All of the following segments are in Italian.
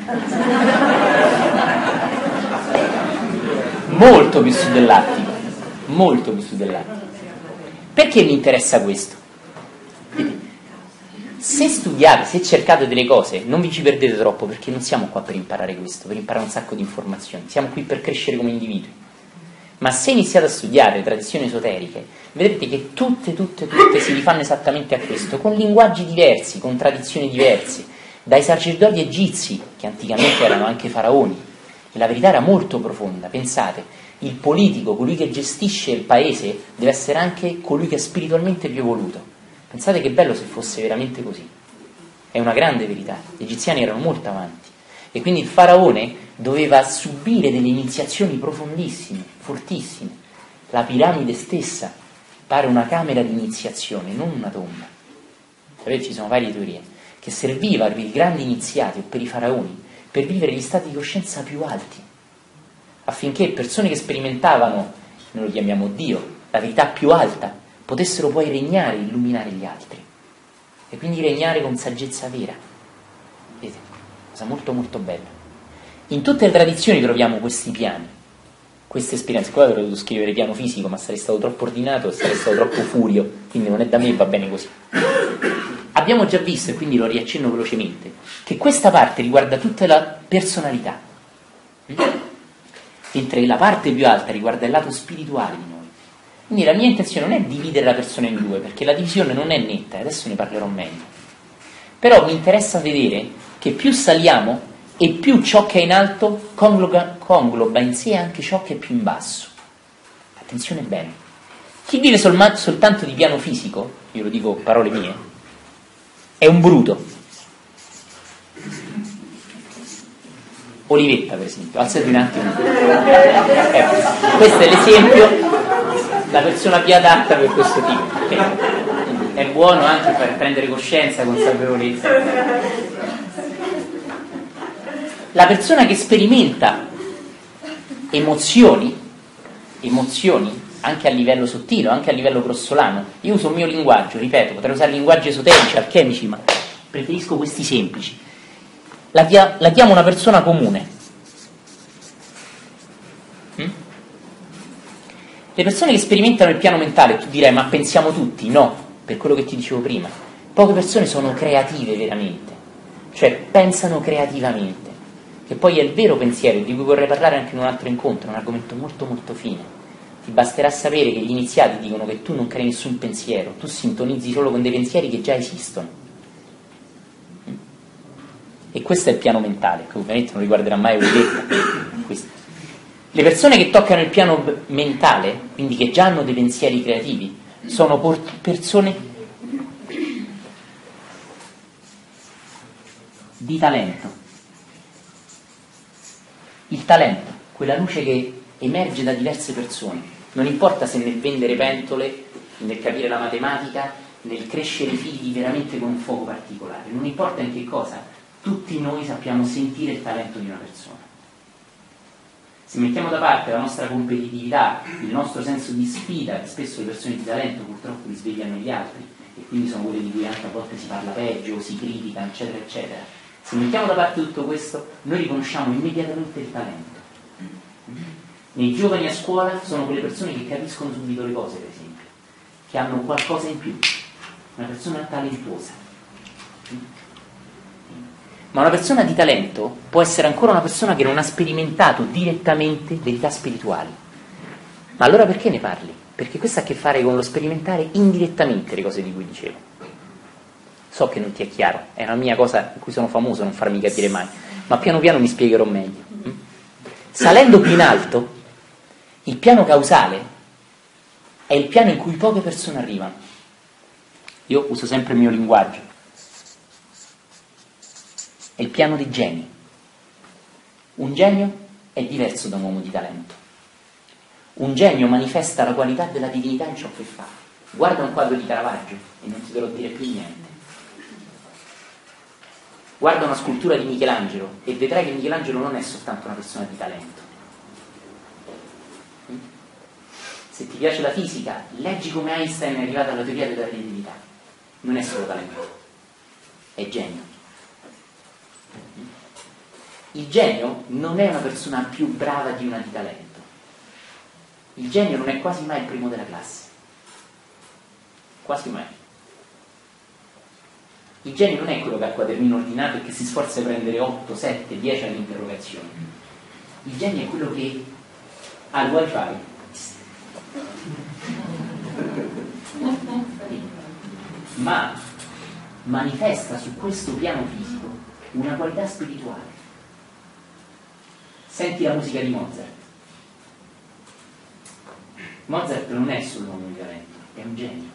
Molto più su dell'Attico, molto più su dell'Attico. Perché mi interessa questo? Se studiate, se cercate delle cose, non vi ci perdete troppo, perché non siamo qua per imparare questo, per imparare un sacco di informazioni, siamo qui per crescere come individui. Ma se iniziate a studiare le tradizioni esoteriche, vedrete che tutte si rifanno esattamente a questo, con linguaggi diversi, con tradizioni diverse, dai sacerdoti egizi, che anticamente erano anche faraoni, e la verità era molto profonda. Pensate, il politico, colui che gestisce il paese, deve essere anche colui che è spiritualmente più evoluto. Pensate che bello se fosse veramente così. È una grande verità. Gli egiziani erano molto avanti. E quindi il faraone doveva subire delle iniziazioni profondissime, fortissime. La piramide stessa pare una camera di iniziazione, non una tomba. Sapete, ci sono varie teorie, che serviva per i grandi iniziati o per i faraoni per vivere gli stati di coscienza più alti, affinché persone che sperimentavano, noi lo chiamiamo Dio, la verità più alta, potessero poi regnare e illuminare gli altri, e quindi regnare con saggezza vera. Vedete? Cosa molto molto bella. In tutte le tradizioni troviamo questi piani, queste esperienze. Qua avrei dovuto scrivere piano fisico, ma sarei stato troppo ordinato e sarei stato troppo furio, quindi non è da me, va bene così. Abbiamo già visto, e quindi lo riaccenno velocemente, che questa parte riguarda tutta la personalità, mentre la parte più alta riguarda il lato spirituale di noi. Quindi la mia intenzione non è dividere la persona in due, perché la divisione non è netta, adesso ne parlerò meglio. Però mi interessa vedere che più saliamo e più ciò che è in alto congloba in sé anche ciò che è più in basso. Attenzione bene. Chi vive soltanto di piano fisico, io lo dico parole mie, è un bruto. Olivetta, per esempio, alzati un attimo. Questo è l'esempio, la persona più adatta per questo tipo. È buono anche per prendere coscienza, consapevolezza. La persona che sperimenta emozioni, anche a livello sottile, anche a livello grossolano. Io uso il mio linguaggio, ripeto, potrei usare linguaggi esoterici, alchemici, ma preferisco questi semplici. La chiamo una persona comune. Le persone che sperimentano il piano mentale, tu direi, ma pensiamo tutti? No, per quello che ti dicevo prima. Poche persone sono creative veramente, cioè pensano creativamente, che poi è il vero pensiero, di cui vorrei parlare anche in un altro incontro, un argomento molto molto fine. Ti basterà sapere che gli iniziati dicono che tu non crei nessun pensiero, tu sintonizzi solo con dei pensieri che già esistono. E questo è il piano mentale, che ovviamente non riguarderà mai Olivetta. Le persone che toccano il piano mentale, quindi che già hanno dei pensieri creativi, sono persone di talento. Il talento, quella luce che emerge da diverse persone, non importa se nel vendere pentole, nel capire la matematica, nel crescere i figli veramente con un fuoco particolare, non importa in che cosa, tutti noi sappiamo sentire il talento di una persona. Se mettiamo da parte la nostra competitività, il nostro senso di sfida, che spesso le persone di talento purtroppo risvegliano gli altri, e quindi sono quelle di cui anche a volte si parla peggio, si critica, eccetera, eccetera. Se mettiamo da parte tutto questo, noi riconosciamo immediatamente il talento. Nei giovani a scuola sono quelle persone che capiscono subito le cose, per esempio, che hanno qualcosa in più, una persona talentuosa. Ma una persona di talento può essere ancora una persona che non ha sperimentato direttamente verità spirituali. Ma allora perché ne parli? Perché questo ha a che fare con lo sperimentare indirettamente le cose di cui dicevo. So che non ti è chiaro, è una mia cosa in cui sono famoso, non farmi capire mai, ma piano piano mi spiegherò meglio. Salendo più in alto, il piano causale è il piano in cui poche persone arrivano. Io uso sempre il mio linguaggio. È il piano dei geni. Un genio è diverso da un uomo di talento. Un genio manifesta la qualità della divinità in ciò che fa. Guarda un quadro di Caravaggio e non ti dovrò dire più niente. Guarda una scultura di Michelangelo e vedrai che Michelangelo non è soltanto una persona di talento. Se ti piace la fisica, leggi come Einstein è arrivato alla teoria della relatività. Non è solo talento, è genio. Il genio non è una persona più brava di una di talento. Il genio non è quasi mai il primo della classe. Quasi mai. Il genio non è quello che ha il quadernino ordinato e che si sforza di prendere 8, 7, 10 all'interrogazione. Il genio è quello che ha il wifi. Ma manifesta su questo piano fisico una qualità spirituale. Senti la musica di Mozart. Mozart non è solo un uomo di talento, è un genio.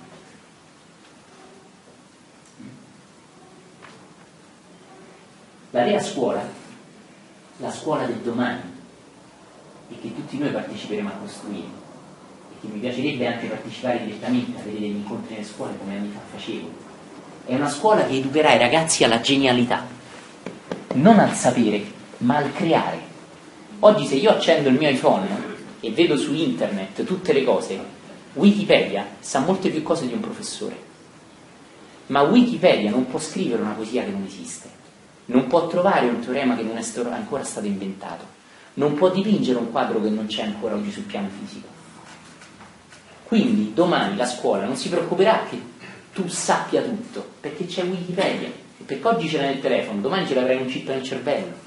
La vera scuola, la scuola del domani, e che tutti noi parteciperemo a costruire, e che mi piacerebbe anche partecipare direttamente, avere degli incontri nelle scuole come anni fa facevo, è una scuola che educherà i ragazzi alla genialità, non al sapere, ma al creare. Oggi se io accendo il mio iPhone e vedo su internet tutte le cose, Wikipedia sa molte più cose di un professore, ma Wikipedia non può scrivere una poesia che non esiste, non può trovare un teorema che non è ancora stato inventato, non può dipingere un quadro che non c'è ancora oggi sul piano fisico. Quindi domani la scuola non si preoccuperà che tu sappia tutto, perché c'è Wikipedia, e perché oggi ce l'hai nel telefono, domani ce l'avrai in un chip nel cervello.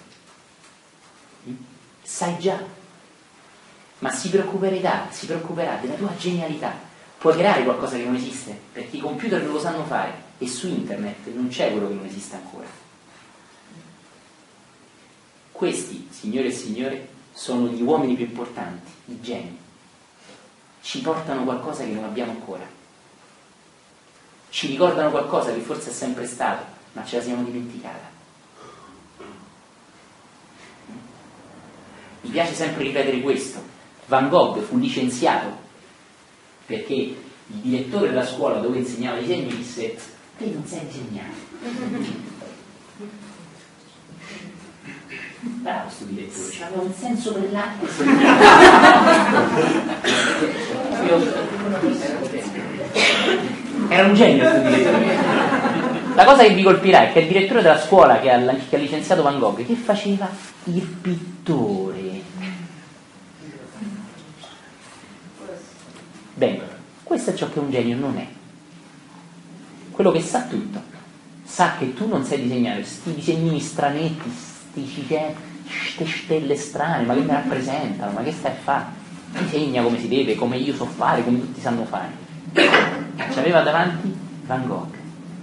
Sai già, ma si preoccuperà della tua genialità. Puoi creare qualcosa che non esiste, perché i computer lo sanno fare, e su internet non c'è quello che non esiste ancora. Questi, signore e signore, sono gli uomini più importanti, i geni. Ci portano qualcosa che non abbiamo ancora. Ci ricordano qualcosa che forse è sempre stato, ma ce la siamo dimenticata. Mi piace sempre ripetere questo. Van Gogh fu licenziato perché il direttore della scuola dove insegnava disegno disse: te non sai disegnare. Bravo sto direttore, c'aveva un senso per l'arte. Era un genio questo direttore. La cosa che vi colpirà è che il direttore della scuola che ha licenziato Van Gogh, che faceva? Il pittore. Bene, questo è ciò che un genio non è. Quello che sa tutto. Sa che tu non sai disegnare questi disegnini stranetti, queste stelle strane, ma che mi rappresentano, ma che stai a fare? Disegna come si deve, come io so fare, come tutti sanno fare. Ci aveva davanti Van Gogh.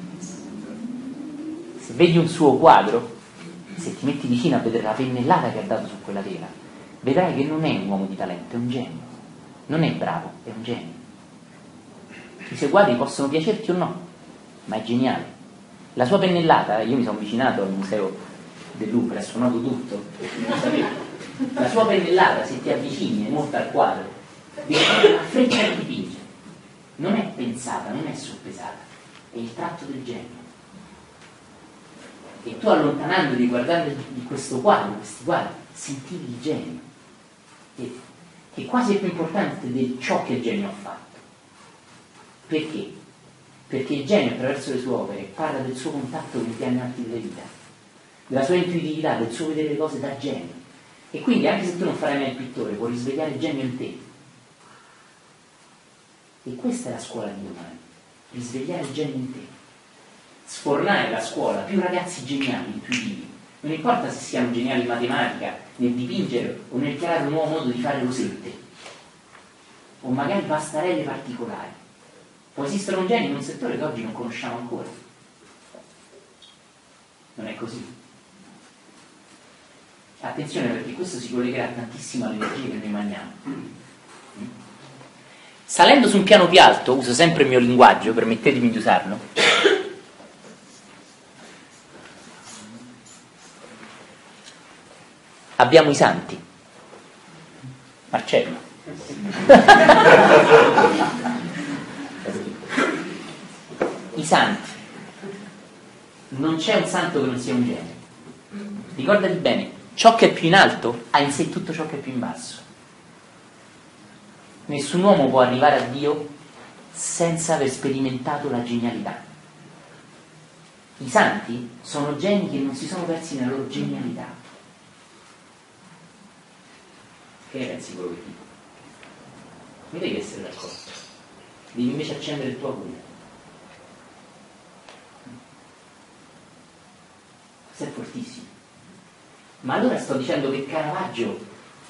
Se vedi un suo quadro, se ti metti vicino a vedere la pennellata che ha dato su quella tela, vedrai che non è un uomo di talento, è un genio. Non è bravo, è un genio. I suoi quadri possono piacerti o no, ma è geniale. La sua pennellata, io mi sono avvicinato al museo del Louvre, ha suonato tutto, la sua pennellata, se ti avvicini molto al quadro, la freccia che dipinge non è pensata, non è soppesata, è il tratto del genio. E tu allontanandoti, guardando di questo quadro, questi quadri, sentivi il genio, che quasi è più importante di ciò che il genio ha fatto. Perché? Perché il genio, attraverso le sue opere, parla del suo contatto con i piani alti della vita, della sua intuitività, del suo vedere le cose da genio. E quindi anche se tu non farai mai il pittore, puoi risvegliare il genio in te. E questa è la scuola di domani, risvegliare il genio in te, sfornare la scuola più ragazzi geniali, intuitivi. Non importa se siano geniali in matematica, nel dipingere o nel creare un nuovo modo di fare rosette, o magari pastarelle particolari. Può esistere un genio in un settore che oggi non conosciamo ancora. Non è così. Attenzione, perché questo si collegherà tantissimo all'energia che noi mandiamo. Salendo su un piano più alto, uso sempre il mio linguaggio, permettetemi di usarlo. Abbiamo i santi. Marcello. I santi. Non c'è un santo che non sia un genio. Ricordati bene, ciò che è più in alto ha in sé tutto ciò che è più in basso. Nessun uomo può arrivare a Dio senza aver sperimentato la genialità. I santi sono geni che non si sono persi nella loro genialità. Che ne pensi quello che dico? Non devi essere d'accordo, devi invece accendere il tuo cuore. Questo è fortissimo. Ma allora sto dicendo che Caravaggio,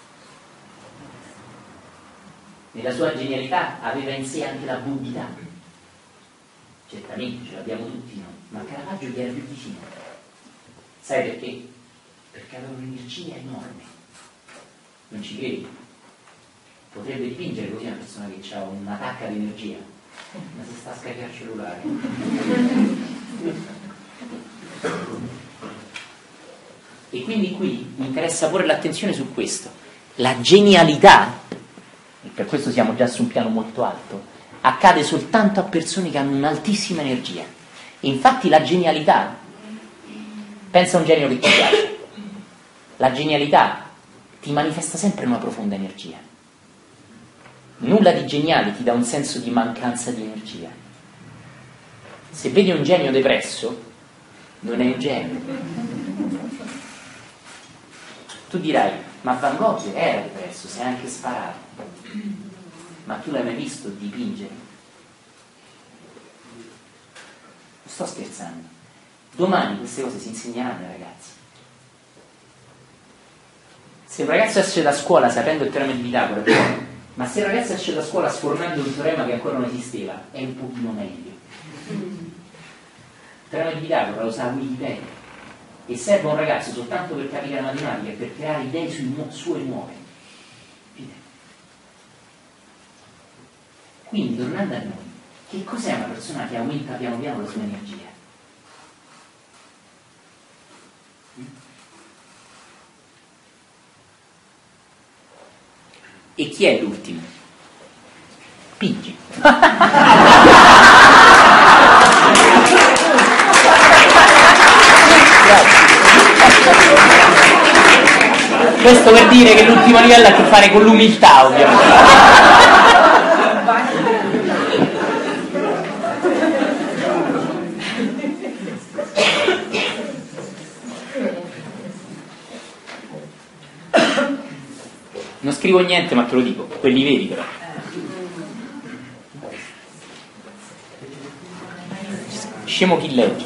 nella sua genialità, aveva in sé anche la buddità. Certamente ce l'abbiamo tutti noi, ma Caravaggio gli era più vicino. Sai perché? Perché aveva un'energia enorme. Non ci credi? Potrebbe dipingere così una persona che ha una tacca di energia, ma si sta a scaricare il cellulare. E quindi qui mi interessa porre l'attenzione su questo. La genialità, e per questo siamo già su un piano molto alto, accade soltanto a persone che hanno un'altissima energia. Infatti la genialità, pensa a un genio che ti piace, la genialità ti manifesta sempre una profonda energia. Nulla di geniale ti dà un senso di mancanza di energia. Se vedi un genio depresso, non è un genio. Tu dirai, ma Van Gogh era depresso, si è anche sparato. Ma tu l'hai mai visto dipingere? Non sto scherzando. Domani queste cose si insegneranno ai ragazzi. Se un ragazzo esce da scuola sapendo il teorema di Pitagora, è buono. Ma se il ragazzo esce da scuola sfornando un teorema che ancora non esisteva, è un pochino meglio. Il teorema di Pitagora lo sa Wikipedia. E serve a un ragazzo soltanto per capire la matematica e per creare idee sue nuove. Quindi, tornando a noi, che cos'è una persona che aumenta piano piano la sua energia? E chi è l'ultimo? Pigi. Questo per dire che l'ultimo livello ha a che fare con l'umiltà, ovviamente. Non scrivo niente, ma te lo dico, quelli veri però. Scemo chi legge.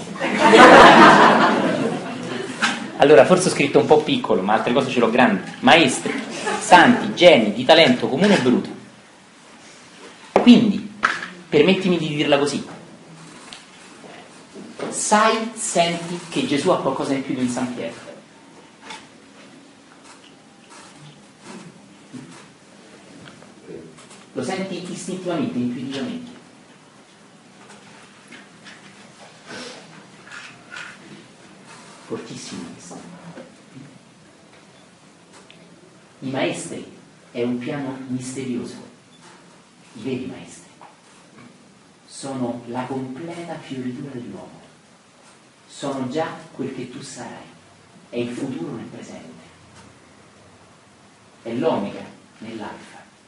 Allora, forse ho scritto un po' piccolo, ma altre cose ce l'ho grandi. Maestri, santi, geni, di talento comune e bruto. Quindi, permettimi di dirla così. Sai, senti che Gesù ha qualcosa in più di un San Pietro. Lo senti istintivamente, intuitivamente. Fortissimo questo. I maestri è un piano misterioso. I veri maestri sono la completa fioritura dell'uomo. Sono già quel che tu sarai. È il futuro nel presente. È l'omega nell'alfa.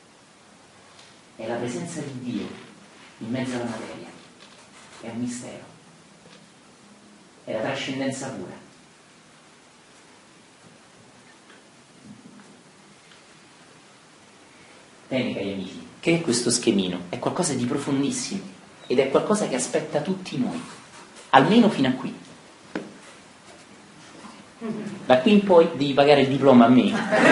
È la presenza di Dio in mezzo alla materia. È un mistero. È la trascendenza pura. Bene, cari amici, che è questo schemino? È qualcosa di profondissimo ed è qualcosa che aspetta tutti noi, almeno fino a qui. Da qui in poi devi pagare il diploma a me.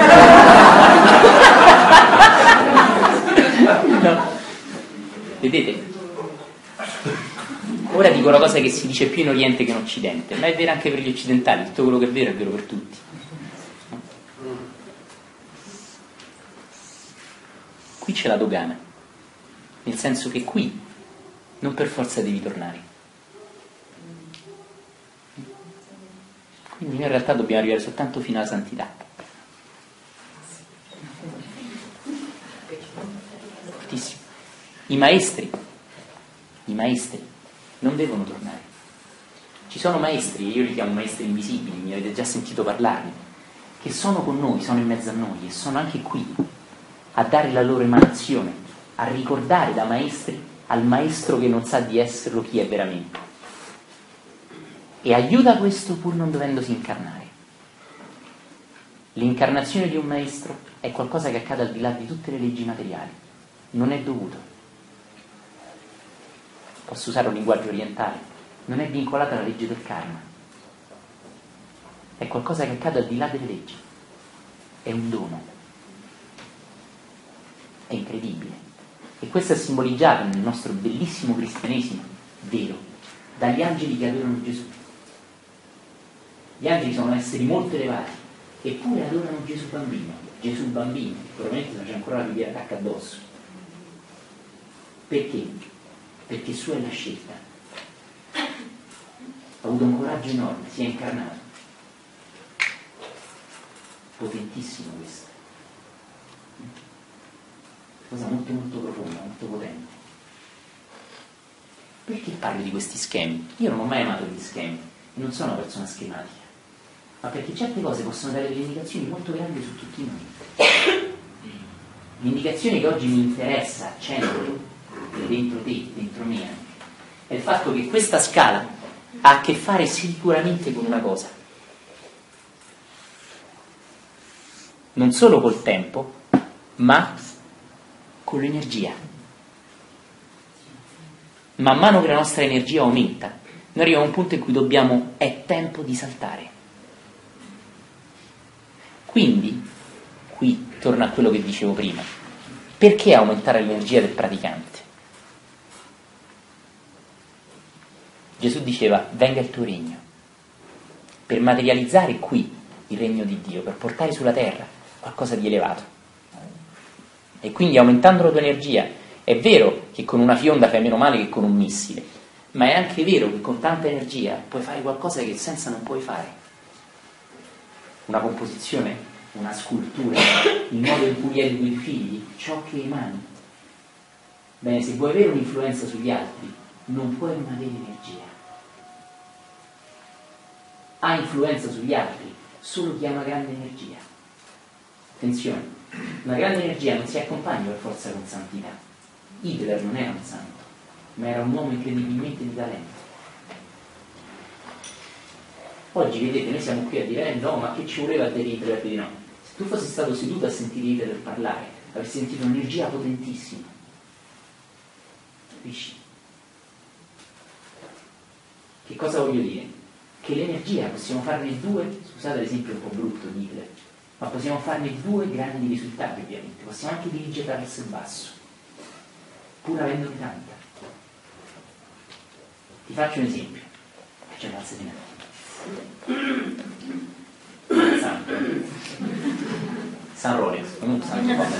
No. Vedete? Ora dico una cosa che si dice più in Oriente che in Occidente, ma è vera anche per gli occidentali, tutto quello che è vero per tutti. Qui c'è la dogana, nel senso che qui non per forza devi tornare. Quindi noi in realtà dobbiamo arrivare soltanto fino alla santità. Fortissimo. I maestri non devono tornare. Ci sono maestri, io li chiamo maestri invisibili, mi avete già sentito parlarne, che sono con noi, sono in mezzo a noi e sono anche qui a dare la loro emanazione, a ricordare da maestri al maestro che non sa di esserlo chi è veramente. E aiuta questo pur non dovendosi incarnare. L'incarnazione di un maestro è qualcosa che accade al di là di tutte le leggi materiali, non è dovuto. Posso usare un linguaggio orientale, non è vincolata alla legge del karma, è qualcosa che accade al di là delle leggi, è un dono, è incredibile. E questo è simboleggiato nel nostro bellissimo cristianesimo vero dagli angeli che adorano Gesù. Gli angeli sono esseri molto elevati, eppure adorano Gesù bambino, probabilmente c'è ancora la Bibbia attacca addosso. Perché? Perché sua è la scelta. Ha avuto un coraggio enorme, si è incarnato. Potentissimo questo. Cosa molto molto profonda, molto potente. Perché parlo di questi schemi? Io non ho mai amato gli schemi e non sono una persona schematica, ma perché certe cose possono dare delle indicazioni molto grandi su tutti noi. L'indicazione che oggi mi interessa accendere dentro te, dentro me, è il fatto che questa scala ha a che fare sicuramente con una cosa, non solo col tempo, ma con l'energia. Man mano che la nostra energia aumenta, noi arriviamo a un punto in cui è tempo di saltare. Quindi, qui torno a quello che dicevo prima, perché aumentare l'energia del praticante? Gesù diceva: venga il tuo regno, per materializzare qui il regno di Dio, per portare sulla terra qualcosa di elevato. E quindi aumentando la tua energia, è vero che con una fionda fai meno male che con un missile, ma è anche vero che con tanta energia puoi fare qualcosa che senza non puoi fare. Una composizione, una scultura, il modo in cui educhi i figli, ciò che emani. Bene, se vuoi avere un'influenza sugli altri, non puoi non avere energia. Ha influenza sugli altri solo chi ha una grande energia. Attenzione, una grande energia non si accompagna per forza con santità. Hitler non era un santo, ma era un uomo incredibilmente di talento. Oggi vedete, noi siamo qui a dire no, ma che ci voleva dire Hitler? No. Se tu fossi stato seduto a sentire Hitler parlare, avresti sentito un'energia potentissima. Capisci? Che cosa voglio dire? Che l'energia possiamo farne due, scusate l'esempio un po' brutto di Hitler, ma possiamo farne due grandi risultati ovviamente. Possiamo anche dirigerla verso il basso, pur avendone tanta. Ti faccio un esempio. Facciamo alza di me. Santo. San Rolex, comunque santo po'.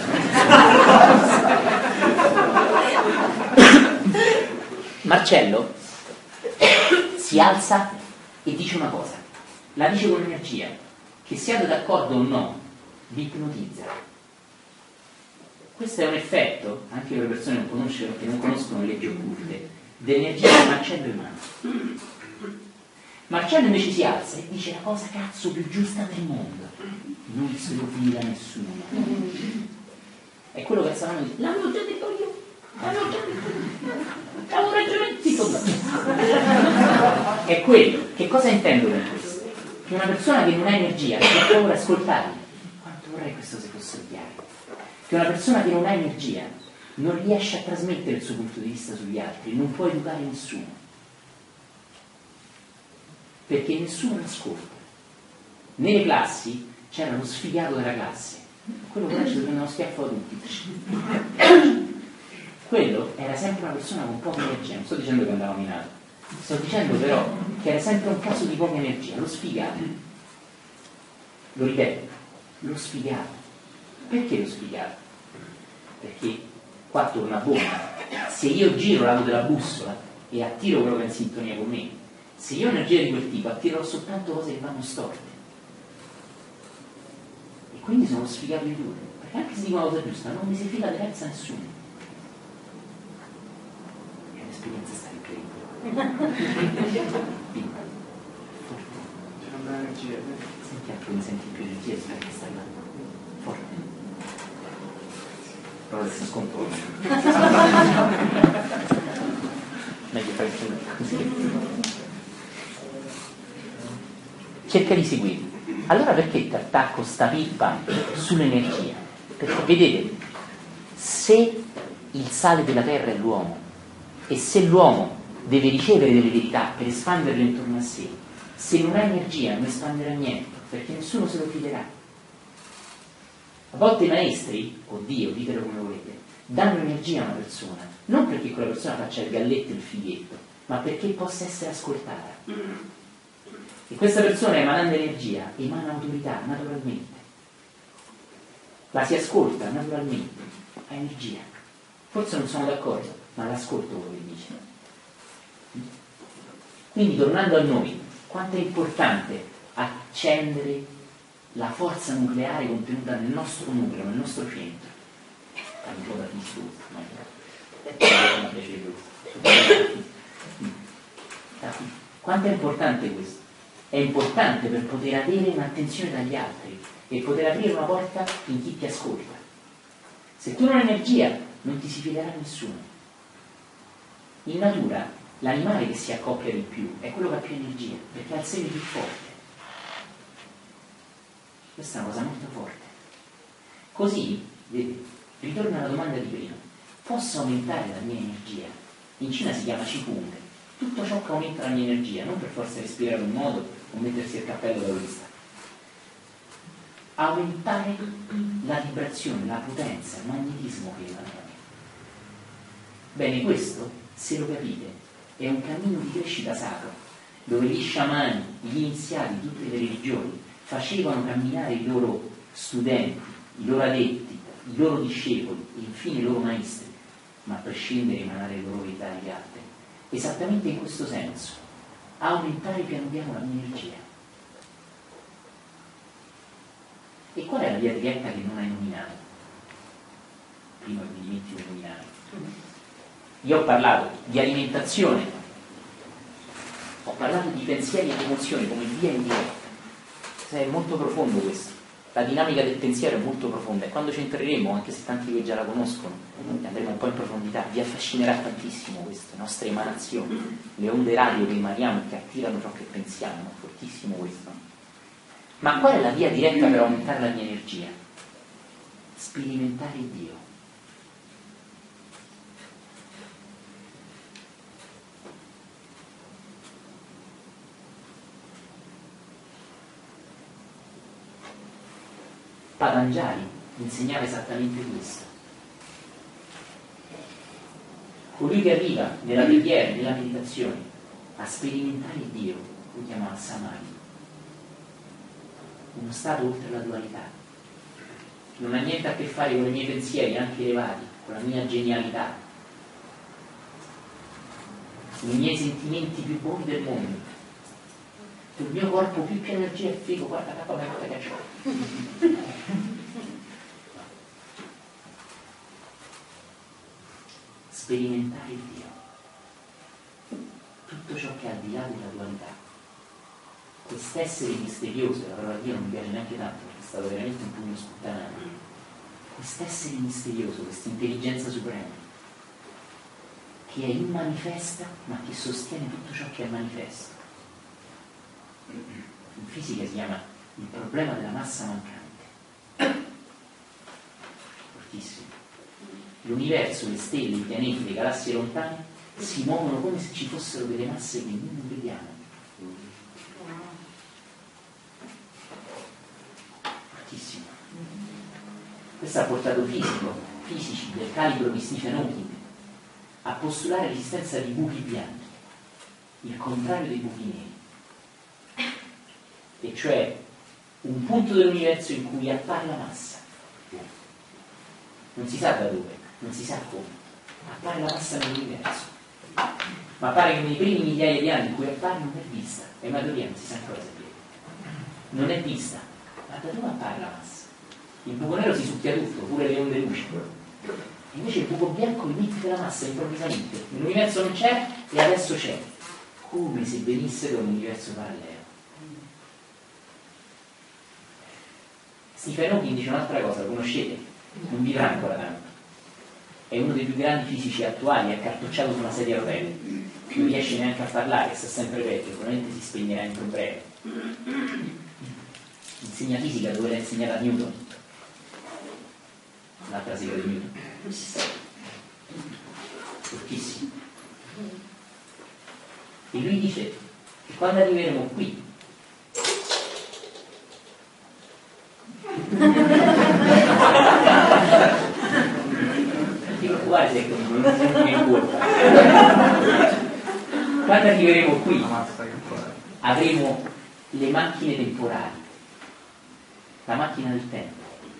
Marcello si alza e dice una cosa, la dice con energia, che siate d'accordo o no, vi ipnotizza. Questo è un effetto, anche per le persone che non conoscono le leggi occulte, dell'energia che Marcello emana. Marcello invece si alza e dice la cosa cazzo più giusta del mondo, non se lo fila nessuno. È quello che stavano dicendo, l'avevo già detto io, avevo ragione, zitto. È quello. Che cosa intendo con questo? Che una persona che non ha energia, che ha paura ascoltarli, quanto vorrei questo si fosse chiaro, che una persona che non ha energia non riesce a trasmettere il suo punto di vista sugli altri, non può educare nessuno, perché nessuno l'ascolta. Nelle classi c'era lo sfigato della classe, quello che ci prende uno schiaffo a tutti. Quello era sempre una persona con poca energia, non sto dicendo che andava minato, sto dicendo però che era sempre un caso di poca energia, lo sfigato. Lo ripeto, lo sfigato. Perché lo sfigato? Perché qua torna a bomba. Se io giro lato della bussola e attiro quello che è in sintonia con me, se io ho energia di quel tipo attirerò soltanto cose che vanno storte. E quindi sono sfigato di due, perché anche se dico una cosa giusta non mi si fila diversa a nessuno. È un'esperienza stare incredibile. C'è una bella energia. Senti anche come senti più energia di che stai là. Forte. Però adesso sconto. Meglio fare così. Cerca di seguirmi. Allora perché ti attacco sta pippa sull'energia? Perché vedete, se il sale della terra è l'uomo e se l'uomo deve ricevere delle verità per espanderle intorno a sé, se non ha energia non espanderà niente, perché nessuno se lo fiderà. A volte i maestri, o Dio, ditelo come volete, danno energia a una persona, non perché quella persona faccia il galletto e il fighetto, ma perché possa essere ascoltata. E questa persona, emanando energia, emana autorità naturalmente. La si ascolta naturalmente, ha energia. Forse non sono d'accordo, ma l'ascolto quello che dice. Quindi, tornando a noi, quanto è importante accendere la forza nucleare contenuta nel nostro nucleo, nel nostro centro. Un po' da distrutto, quanto è importante questo? È importante per poter avere un'attenzione dagli altri e poter aprire una porta in chi ti ascolta. Se tu non hai energia, non ti si fiderà nessuno. In natura, l'animale che si accoppia di più è quello che ha più energia, perché ha il seme più forte. Questa è una cosa molto forte. Così, vedete, ritorno alla domanda di prima. Posso aumentare la mia energia? In Cina si chiama Qigong. Tutto ciò che aumenta la mia energia, non per forza respirare in un modo o mettersi il cappello taoista. Aumentare la vibrazione, la potenza, il magnetismo che emana da me. Bene, questo, se lo capite, è un cammino di crescita sacro, dove gli sciamani, gli iniziati di tutte le religioni facevano camminare i loro studenti, i loro adepti, i loro discepoli e infine i loro maestri, ma a prescindere emanare le loro verità agli altri, esattamente in questo senso, aumentare piano piano la mia energia. E qual è la via diretta che non hai nominato? Prima che mi dimentico di nominare. Io ho parlato di alimentazione, ho parlato di pensieri ed emozioni come via indiretta. È molto profondo questo. La dinamica del pensiero è molto profonda e quando ci entreremo, anche se tanti di voi già la conoscono, andremo un po' in profondità, vi affascinerà tantissimo questo, le nostre emanazioni, le onde radio che emaniamo e che attirano ciò che pensiamo, è fortissimo questo. Ma qual è la via diretta per aumentare la mia energia? Sperimentare Dio. Patanjali insegnava esattamente questo. Colui che arriva nella preghiera, nella meditazione, a sperimentare Dio, lo chiamava Samadhi, uno stato oltre la dualità, che non ha niente a che fare con i miei pensieri, anche elevati, con la mia genialità, con i miei sentimenti più buoni del mondo. Il mio corpo più che energia è figo, guarda che c'ho. Sperimentare Dio, tutto ciò che è al di là della dualità, quest'essere misterioso, la parola Dio non mi piace neanche tanto perché è stato veramente un pugno sputtanato, quest'essere misterioso, questa intelligenza suprema che è immanifesta ma che sostiene tutto ciò che è manifesto. In fisica si chiama il problema della massa mancante. Fortissimo. L'universo, le stelle, i pianeti, le galassie lontane si muovono come se ci fossero delle masse che noi non vediamo. Fortissimo. Questo ha portato fisici del calibro di Stephen Hawking a postulare l'esistenza di buchi bianchi, il contrario dei buchi neri. E cioè un punto dell'universo in cui appare la massa. Non si sa da dove, non si sa come. Appare la massa nell'universo. Ma pare che nei primi migliaia di anni in cui appare non è vista. È una teoria, non si sa ancora sapere. Non è vista. Ma da dove appare la massa? Il buco nero si succhia tutto, pure le onde luce. E invece il buco bianco emette la massa improvvisamente. L'universo non c'è e adesso c'è. Come se venisse da un universo parallelo. Stephen Hawking dice un'altra cosa, lo conoscete? Non vivrà ancora tanto. È uno dei più grandi fisici attuali, è accartocciato su una sedia a rotelle. Non riesce neanche a parlare, sta sempre peggio, probabilmente si spegnerà entro breve. insegna fisica dove l'ha insegnata Newton, l'altra sega di Newton, fortissimo. E lui dice che quando arriveremo qui non ti preoccupare se non mi importa. Quando arriveremo qui avremo le macchine temporali, la macchina del tempo,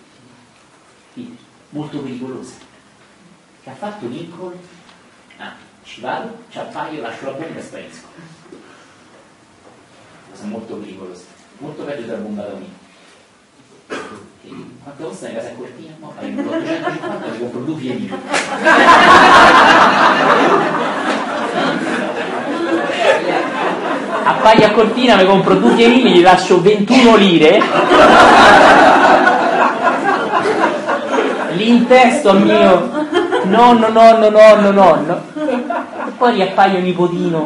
molto pericolosa, che ha fatto Lincoln. Ci vado, ci appaio, lascio la bomba e sparisco. Cosa molto pericolosa, molto peggio della bomba atomica. Quanto costa una casa a Cortina? No, pago 850, mi compro 2 piedi. Appaio a Cortina, mi compro 2 piedi, gli lascio 21 lire. L'intesto al mio no. E poi riappaio nipotino.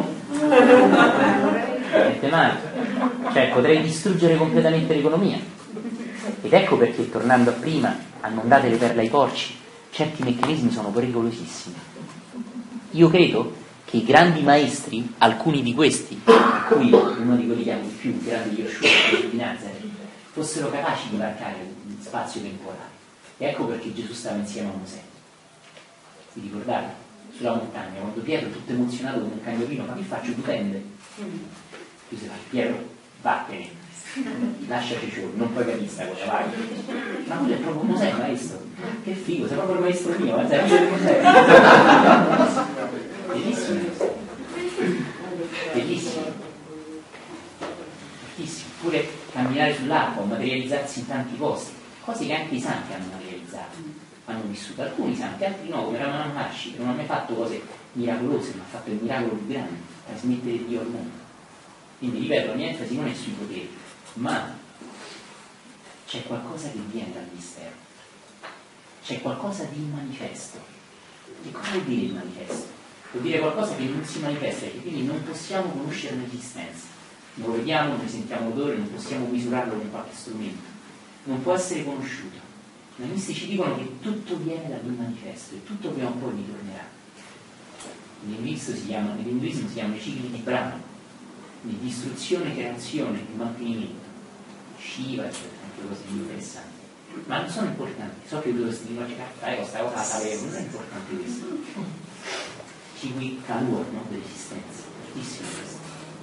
Niente male. Cioè potrei distruggere completamente l'economia. Ed ecco perché, tornando a prima, a non date le perle ai porci, certi meccanismi sono pericolosissimi. Io credo che i grandi maestri, alcuni di questi, a cui uno di quelli che amo di più, grandi Yoshua di Nazareth, fossero capaci di marcare un spazio temporale. E ecco perché Gesù stava insieme a Mosè. Vi ricordate? Sulla montagna, quando Pietro, tutto emozionato come un cagnolino, ma che faccio? Dipende. Pietro, vattene, lasciaci giù, non puoi capire sta cosa, vai. Ma quello è proprio Mosè, maestro. Che figo, sei proprio il maestro mio, ma sei figlio di Mosè. Bellissimo. Bellissimo. Bellissimo. Pure camminare sull'acqua, materializzarsi in tanti posti, cose che anche i santi hanno materializzato, hanno vissuto. Alcuni santi, altri no, come Ramana Maharshi, che non ha mai fatto cose miracolose, ma ha fatto il miracolo più grande, trasmettere Dio al mondo. Quindi ripeto, la mia enfasi non è sui poteri, ma c'è qualcosa che viene dal mistero, c'è qualcosa di manifesto. Che cosa vuol dire il manifesto? Vuol dire qualcosa che non si manifesta e che quindi non possiamo conoscerne l'esistenza. Non lo vediamo, non ne sentiamo l'odore, non possiamo misurarlo con qualche strumento. Non può essere conosciuto. I mistici dicono che tutto viene da un manifesto e tutto prima o poi ritornerà. Nell'induismo si chiamano i cicli di Brahma, di distruzione, creazione e mantenimento. Shiva, eccetera, anche cose interessanti. Ma non sono importanti. So che dovresti dire, questa cosa la sapevo, non è importante questo. Cicli calore, no? Dell'esistenza. Fortissimo questo.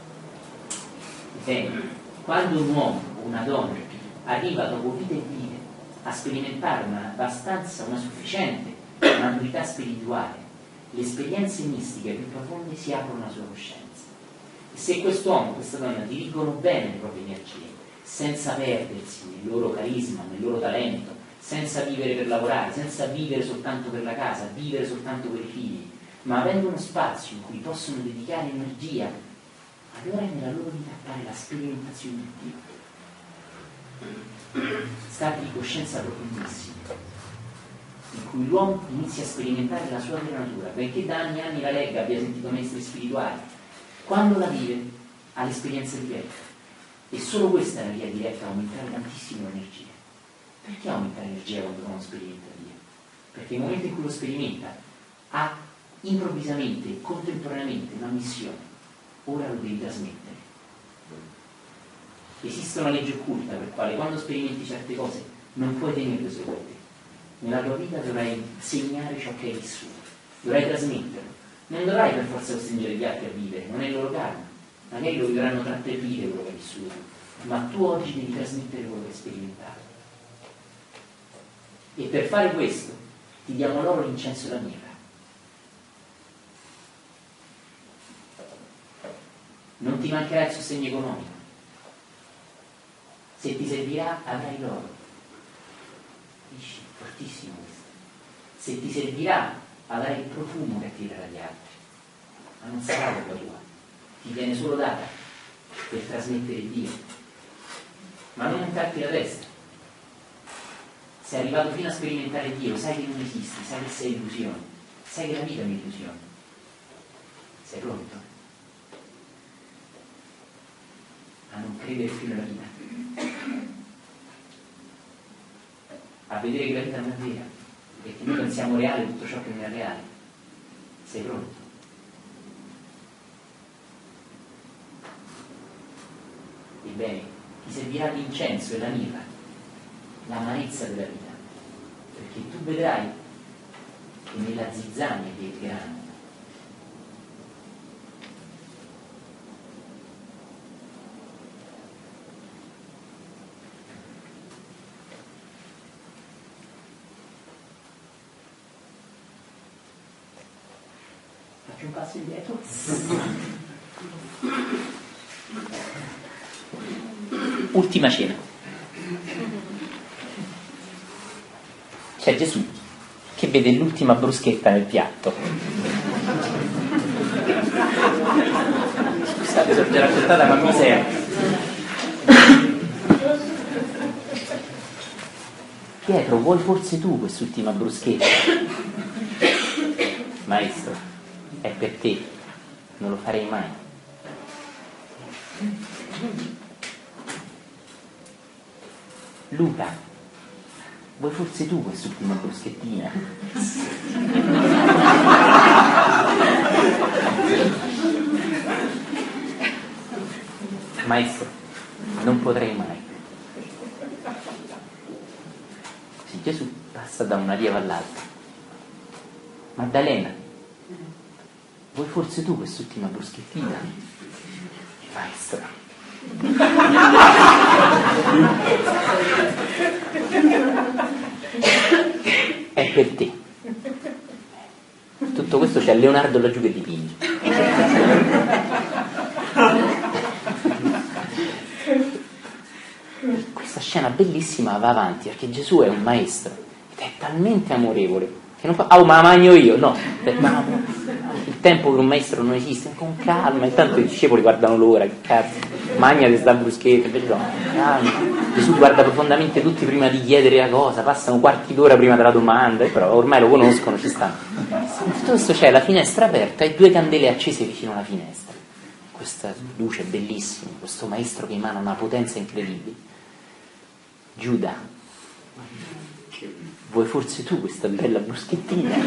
Bene, quando un uomo o una donna arriva dopo vite e vite a sperimentare una sufficiente maturità spirituale, le esperienze mistiche più profonde si aprono alla sua coscienza. E se quest'uomo o questa donna dirigono bene le proprie energie, senza perdersi nel loro carisma, nel loro talento, senza vivere per lavorare, senza vivere soltanto per la casa, vivere soltanto per i figli, ma avendo uno spazio in cui possono dedicare energia, allora è nella loro vita appare la sperimentazione di Dio. Stati di coscienza profondissimi, in cui l'uomo inizia a sperimentare la sua vera natura, benché da anni e anni la legga, abbia sentito maestri spirituali, quando la vive ha l'esperienza diretta. E solo questa è la via diretta a aumentare tantissimo l'energia. Perché aumenta l'energia quando uno sperimenta Dio? Perché nel momento in cui lo sperimenta ha improvvisamente e contemporaneamente una missione. Ora lo devi trasmettere. Esiste una legge occulta per quale quando sperimenti certe cose non puoi tenerle solo per te. Nella tua vita dovrai insegnare ciò che hai vissuto, dovrai trasmetterlo. Non dovrai per forza costringere gli altri a vivere, non è il loro karma. Magari lo vivranno tra 3 vite quello che hai vissuto, ma tu oggi devi trasmettere quello che hai sperimentato. E per fare questo ti diamo l'oro, l'incenso e la mirra. Non ti mancherà il sostegno economico. Se ti servirà avrai l'oro. Capisci? Fortissimo questo. Se ti servirà avrai il profumo che attirerà gli altri, ma non sarà roba tua, ti viene solo data per trasmettere Dio. Ma non montarti la testa. Sei arrivato fino a sperimentare Dio, sai che non esisti, sai che sei illusione, sai che la vita è un'illusione. Sei pronto a non credere più nella vita? a vedere che la vita non è vera, perché noi pensiamo reale tutto ciò che non è reale. Sei pronto? Ebbene, ti servirà l'incenso e la mirra, l'amarezza della vita, perché tu vedrai che nella zizzania che è grande faccio un passo indietro. Ultima cena. C'è Gesù che vede l'ultima bruschetta nel piatto. Scusate, sono già raccontata, ma misera. Pietro, vuoi forse tu quest'ultima bruschetta? Maestro, è per te, non lo farei mai. Luca, vuoi forse tu quest'ultima bruschettina? Maestro, non potrei mai. Sì, Gesù passa da una rieva all'altra. Maddalena, vuoi forse tu quest'ultima bruschettina? Maestro. È per te. Tutto questo c'è Leonardo laggiù che dipinge. Questa scena bellissima va avanti perché Gesù è un maestro ed è talmente amorevole che non fa ma magno io, no, il tempo per un maestro non esiste, con calma, intanto i discepoli guardano l'ora, che cazzo, magnate sta bruschetta, calma. Gesù guarda profondamente tutti prima di chiedere la cosa, passano quarti d'ora prima della domanda, però ormai lo conoscono, ci stanno. Tutto questo c'è la finestra aperta e 2 candele accese vicino alla finestra, questa luce bellissima, questo maestro che emana una potenza incredibile. Giuda, vuoi forse tu questa bella bruschettina?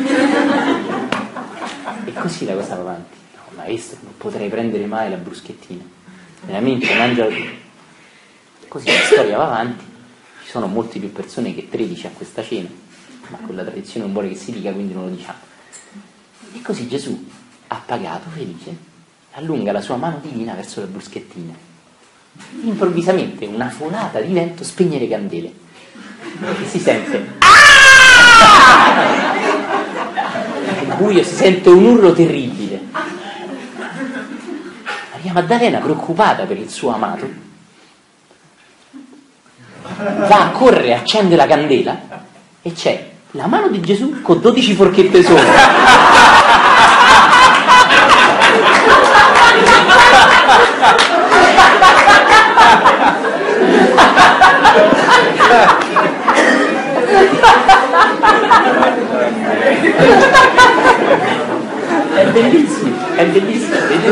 E così la cosa va avanti. No, maestro, non potrei prendere mai la bruschettina. Veramente, mangia. Così la storia va avanti. Ci sono molte più persone che 13 a questa cena, ma quella tradizione non vuole che si dica, quindi non lo diciamo. E così Gesù, appagato, felice, allunga la sua mano divina verso la bruschettina. Improvvisamente una folata di vento spegne le candele e si sente nel buio, si sente un urlo terribile. Maria Maddalena, preoccupata per il suo amato, va a correre, accende la candela e c'è la mano di Gesù con 12 forchette sopra. È bellissimo, è bellissimo,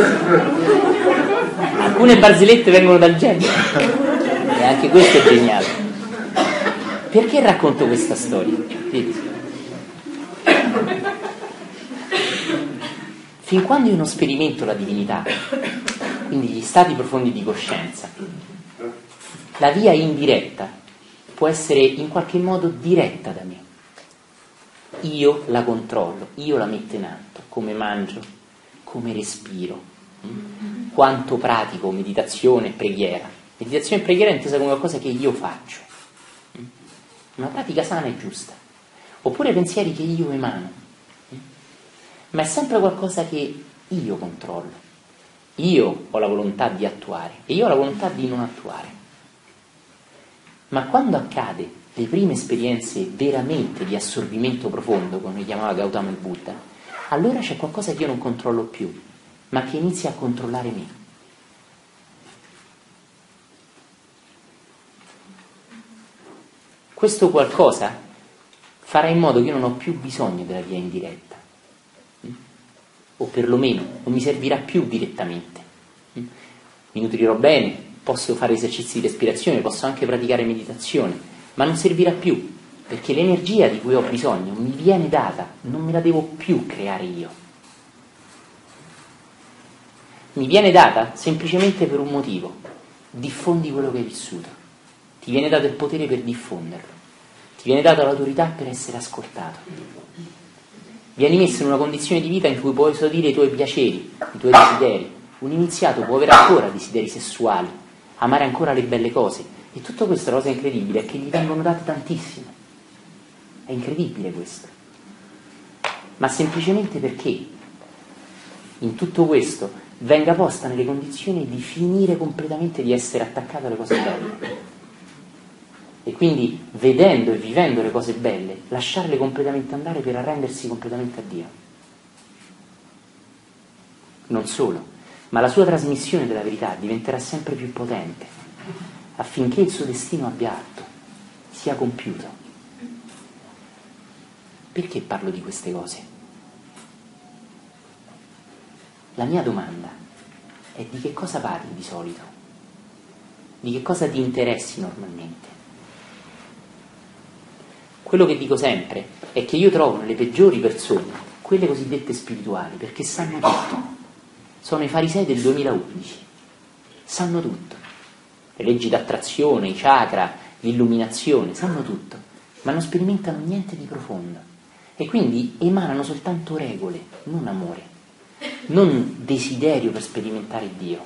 alcune barzellette vengono dal genere e anche questo è geniale. Perché racconto questa storia? Fin quando io non sperimento la divinità, quindi gli stati profondi di coscienza, la via indiretta può essere in qualche modo diretta da me. Io la controllo, io la metto in atto, come mangio, come respiro, quanto pratico meditazione e preghiera. Meditazione e preghiera è intesa come qualcosa che io faccio, una pratica sana e giusta, oppure pensieri che io emano, ma è sempre qualcosa che io controllo. Io ho la volontà di attuare e io ho la volontà di non attuare. Ma quando accade le prime esperienze veramente di assorbimento profondo, come chiamava Gautama il Buddha, allora c'è qualcosa che io non controllo più, ma che inizia a controllare me. Questo qualcosa farà in modo che io non ho più bisogno della via indiretta, o perlomeno non mi servirà più direttamente. Mi nutrirò bene, posso fare esercizi di respirazione, posso anche praticare meditazione, ma non servirà più, perché l'energia di cui ho bisogno mi viene data, non me la devo più creare io. Mi viene data semplicemente per un motivo: diffondi quello che hai vissuto, ti viene dato il potere per diffonderlo, ti viene data l'autorità per essere ascoltato, vieni messo in una condizione di vita in cui puoi esaudire i tuoi piaceri, i tuoi desideri. Un iniziato può avere ancora desideri sessuali, amare ancora le belle cose, e tutto questo, la cosa incredibile è che gli vengono date tantissime. È incredibile questo, ma semplicemente perché in tutto questo venga posta nelle condizioni di finire completamente di essere attaccato alle cose belle, e quindi, vedendo e vivendo le cose belle, lasciarle completamente andare per arrendersi completamente a Dio. Non solo, ma la sua trasmissione della verità diventerà sempre più potente, affinché il suo destino abbia atto, sia compiuto. Perché parlo di queste cose? La mia domanda è: di che cosa parli di solito? Di che cosa ti interessi normalmente? Quello che dico sempre è che io trovo nelle peggiori persone quelle cosiddette spirituali, perché sanno tutto. Sono i farisei del 2011, sanno tutto. Le leggi d'attrazione, i chakra, l'illuminazione, sanno tutto, ma non sperimentano niente di profondo. E quindi emanano soltanto regole, non amore, non desiderio per sperimentare Dio.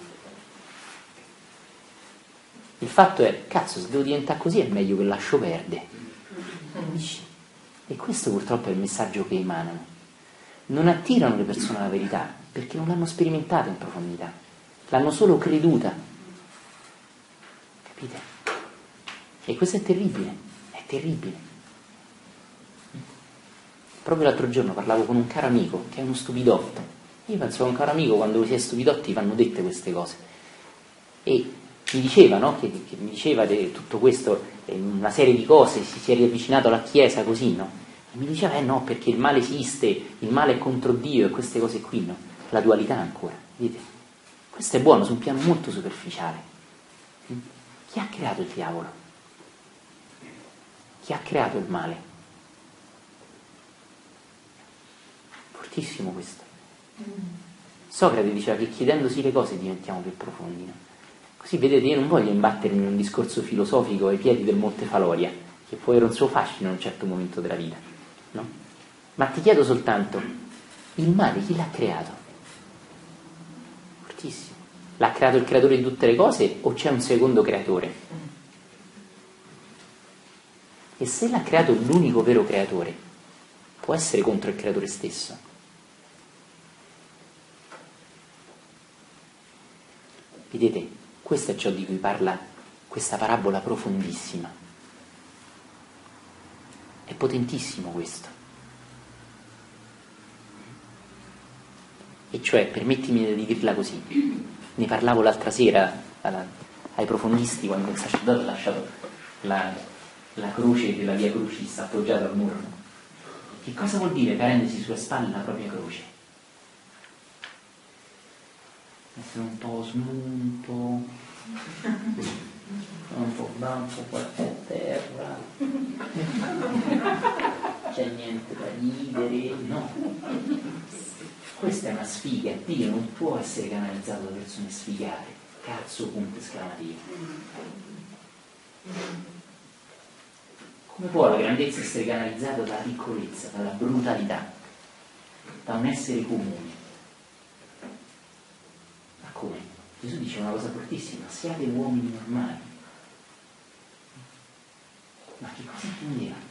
Il fatto è: cazzo, se devo diventare così è meglio che lascio perdere. E questo purtroppo è il messaggio che emanano. Non attirano le persone alla verità perché non l'hanno sperimentata in profondità, l'hanno solo creduta. Capite? E questo è terribile, è terribile. Proprio l'altro giorno parlavo con un caro amico che è uno stupidotto. Io penso che un caro amico, quando si è stupidotti, vanno dette queste cose. E mi diceva, no, che mi diceva di tutto questo, una serie di cose, si è riavvicinato alla Chiesa così, no? E mi diceva: no, perché il male esiste, il male è contro Dio e queste cose qui, no? La dualità ancora, vedete? Questo è buono su un piano molto superficiale. Chi ha creato il diavolo? Chi ha creato il male? Fortissimo questo. Socrate diceva che chiedendosi le cose diventiamo più profondi, no? Così, vedete, io non voglio imbattermi in un discorso filosofico ai piedi del Monte Faloria, che può avere un suo fascino in un certo momento della vita, no? Ma ti chiedo soltanto: il male chi l'ha creato? Fortissimo. L'ha creato il creatore di tutte le cose o c'è un secondo creatore? E se l'ha creato l'unico vero creatore, può essere contro il creatore stesso? Vedete, questo è ciò di cui parla questa parabola profondissima. È potentissimo questo. E cioè, permettimi di dirla così, ne parlavo l'altra sera ai profondisti quando il sacerdote ha lasciato la croce della Via Crucis appoggiata al muro. Che cosa vuol dire prendersi sulle spalle la propria croce? Essere un po' smunto, un po' banco, qualche a terra, c'è niente da ridere, no. Questa è una sfiga. Dio non può essere canalizzato da persone sfigate. Cazzo, punto esclamativo. Come può la grandezza essere canalizzata dalla piccolezza, dalla brutalità, da un essere comune? Ma come? Gesù dice una cosa fortissima: siate uomini normali. Ma che cosa intendeva?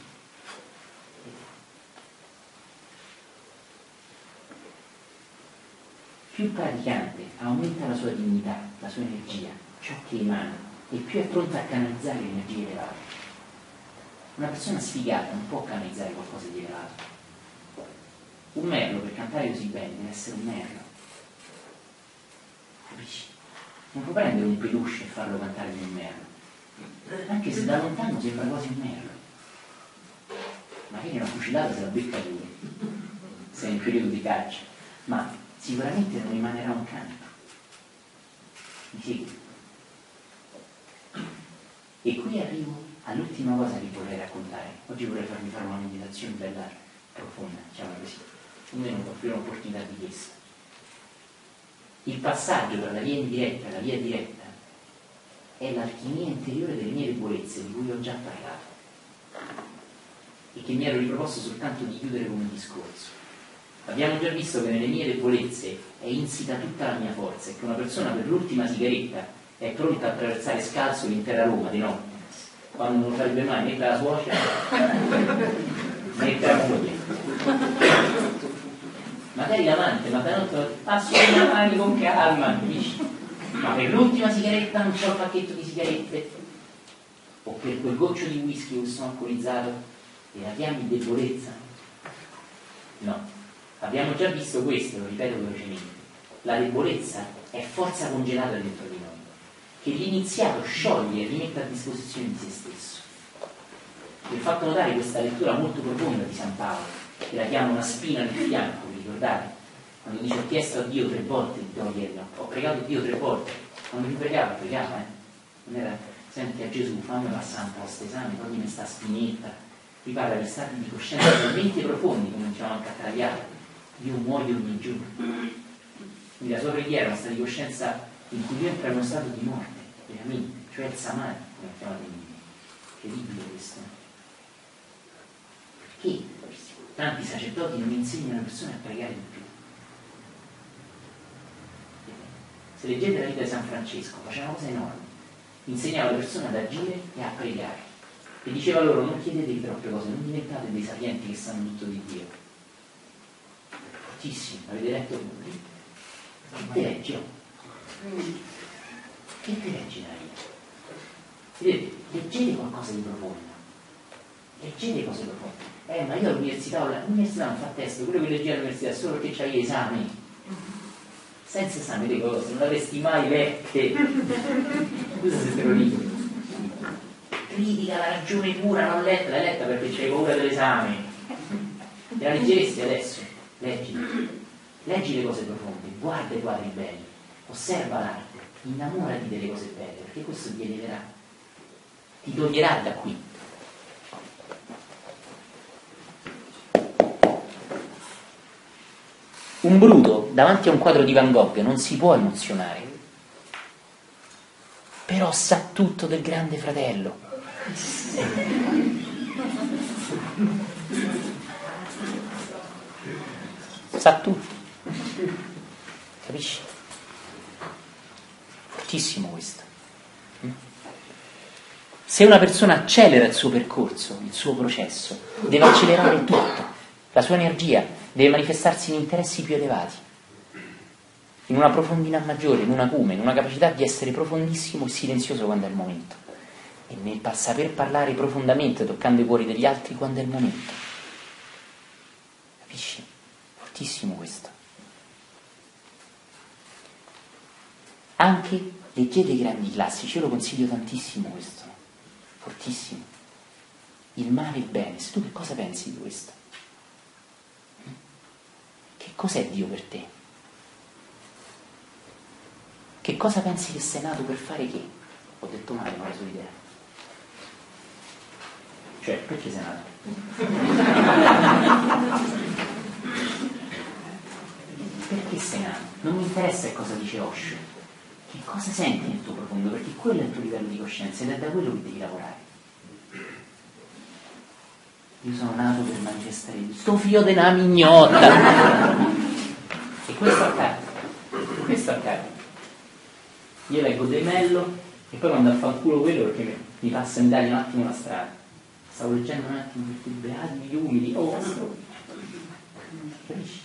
Più il praticante aumenta la sua dignità, la sua energia, ciò che emana, e più è pronta a canalizzare energie elevate. Una persona sfigata non può canalizzare qualcosa di elevato. Un merlo, per cantare così bene, deve essere un merlo. Capisci? Non può prendere un peluche e farlo cantare come un merlo, anche se da lontano sembra quasi un merlo. Magari una fucilata se la becca lui, se è in periodo di caccia, ma sicuramente non rimanerà un canto. Mi segui? E qui arrivo all'ultima cosa che vorrei raccontare. Oggi oggi vorrei farmi fare una meditazione bella profonda, diciamo così. Noi non offriamo un'opportunità di questo. Il passaggio tra la via indiretta e la via diretta è l'alchimia interiore delle mie debolezze, di cui ho già parlato e che mi ero riproposto soltanto di chiudere con un discorso. Abbiamo già visto che nelle mie debolezze è insita tutta la mia forza e che una persona per l'ultima sigaretta è pronta a attraversare scalzo l'intera Roma di notte, quando non farebbe mai né per la suocera né per la moglie, magari l'amante, ma da notte passo le mani con calma, dici, ma per l'ultima sigaretta non c'ho il pacchetto di sigarette, o per quel goccio di whisky che sono alcolizzato e la chiami debolezza? No, abbiamo già visto questo, lo ripeto velocemente. La debolezza è forza congelata dentro di noi, che l'iniziato scioglie e rimette a disposizione di se stesso. Vi ho fatto notare questa lettura molto profonda di San Paolo, che la chiama una spina nel fianco, vi ricordate? Quando dice ho chiesto a Dio 3 volte di toglierla, ho pregato Dio 3 volte, quando mi pregava, non era, senti a Gesù, fammi passare un po' questo esame, toglimi sta spinetta. Qui parla di stati di coscienza talmente profondi, come diciamo anche a Traviata, io muoio ogni giorno. Quindi la sua preghiera è uno stato di coscienza in cui io entro in uno stato di morte, veramente, cioè il samadhi, come chiamate in inglese. Incredibile questo. Perché tanti sacerdoti non insegnano alle persone a pregare di più? Se leggete la vita di San Francesco, faceva una cosa enorme, insegnava alle persone ad agire e a pregare e diceva loro non chiedetevi troppe cose, non diventate dei sapienti che sanno tutto di Dio. Fortissimo, avete letto voi? Che te leggi? Che te leggi la vita? Vedete, leggete qualcosa di profondo, leggete cose profonde. Ma io all'università non fa testo, quello che leggevo all'università solo perché c'avevi gli esami. Senza esame le cose, non avresti mai lette. Scusa se te lo dico. Critica la ragione pura, non letta, l'hai letta perché c'hai paura dell'esame. Te la leggeresti adesso? Leggi le cose profonde, guarda i quadri belli, osserva l'arte, innamorati delle cose belle, perché questo ti eleverà, ti toglierà da qui. Un bruto davanti a un quadro di Van Gogh non si può emozionare, però sa tutto del Grande Fratello. Sa tutto, capisci? Fortissimo questo. Se una persona accelera il suo percorso, il suo processo, deve accelerare tutto, la sua energia deve manifestarsi in interessi più elevati, in una profondità maggiore, in un acume, in una capacità di essere profondissimo e silenzioso quando è il momento, e nel saper parlare profondamente, toccando i cuori degli altri quando è il momento. Capisci? Fortissimo questo. Anche leggete i grandi classici, io lo consiglio tantissimo questo, fortissimo. Il male e il bene. Se tu che cosa pensi di questo? Che cos'è Dio per te? Che cosa pensi che sei nato per fare che? Ho detto male, non ho preso l'idea. Cioè, perché sei nato? Perché sei nato? Non mi interessa che cosa dice Osho. Che cosa senti nel tuo profondo? Perché quello è il tuo livello di coscienza ed è da quello che devi lavorare. Io sono nato per manifestare sto figlio di una mignotta. E questo accade. Io leggo De Mello e poi mando a fanculo quello perché mi passa in Italia un attimo la strada. Stavo leggendo un attimo per i beati, gli umili. Capisci?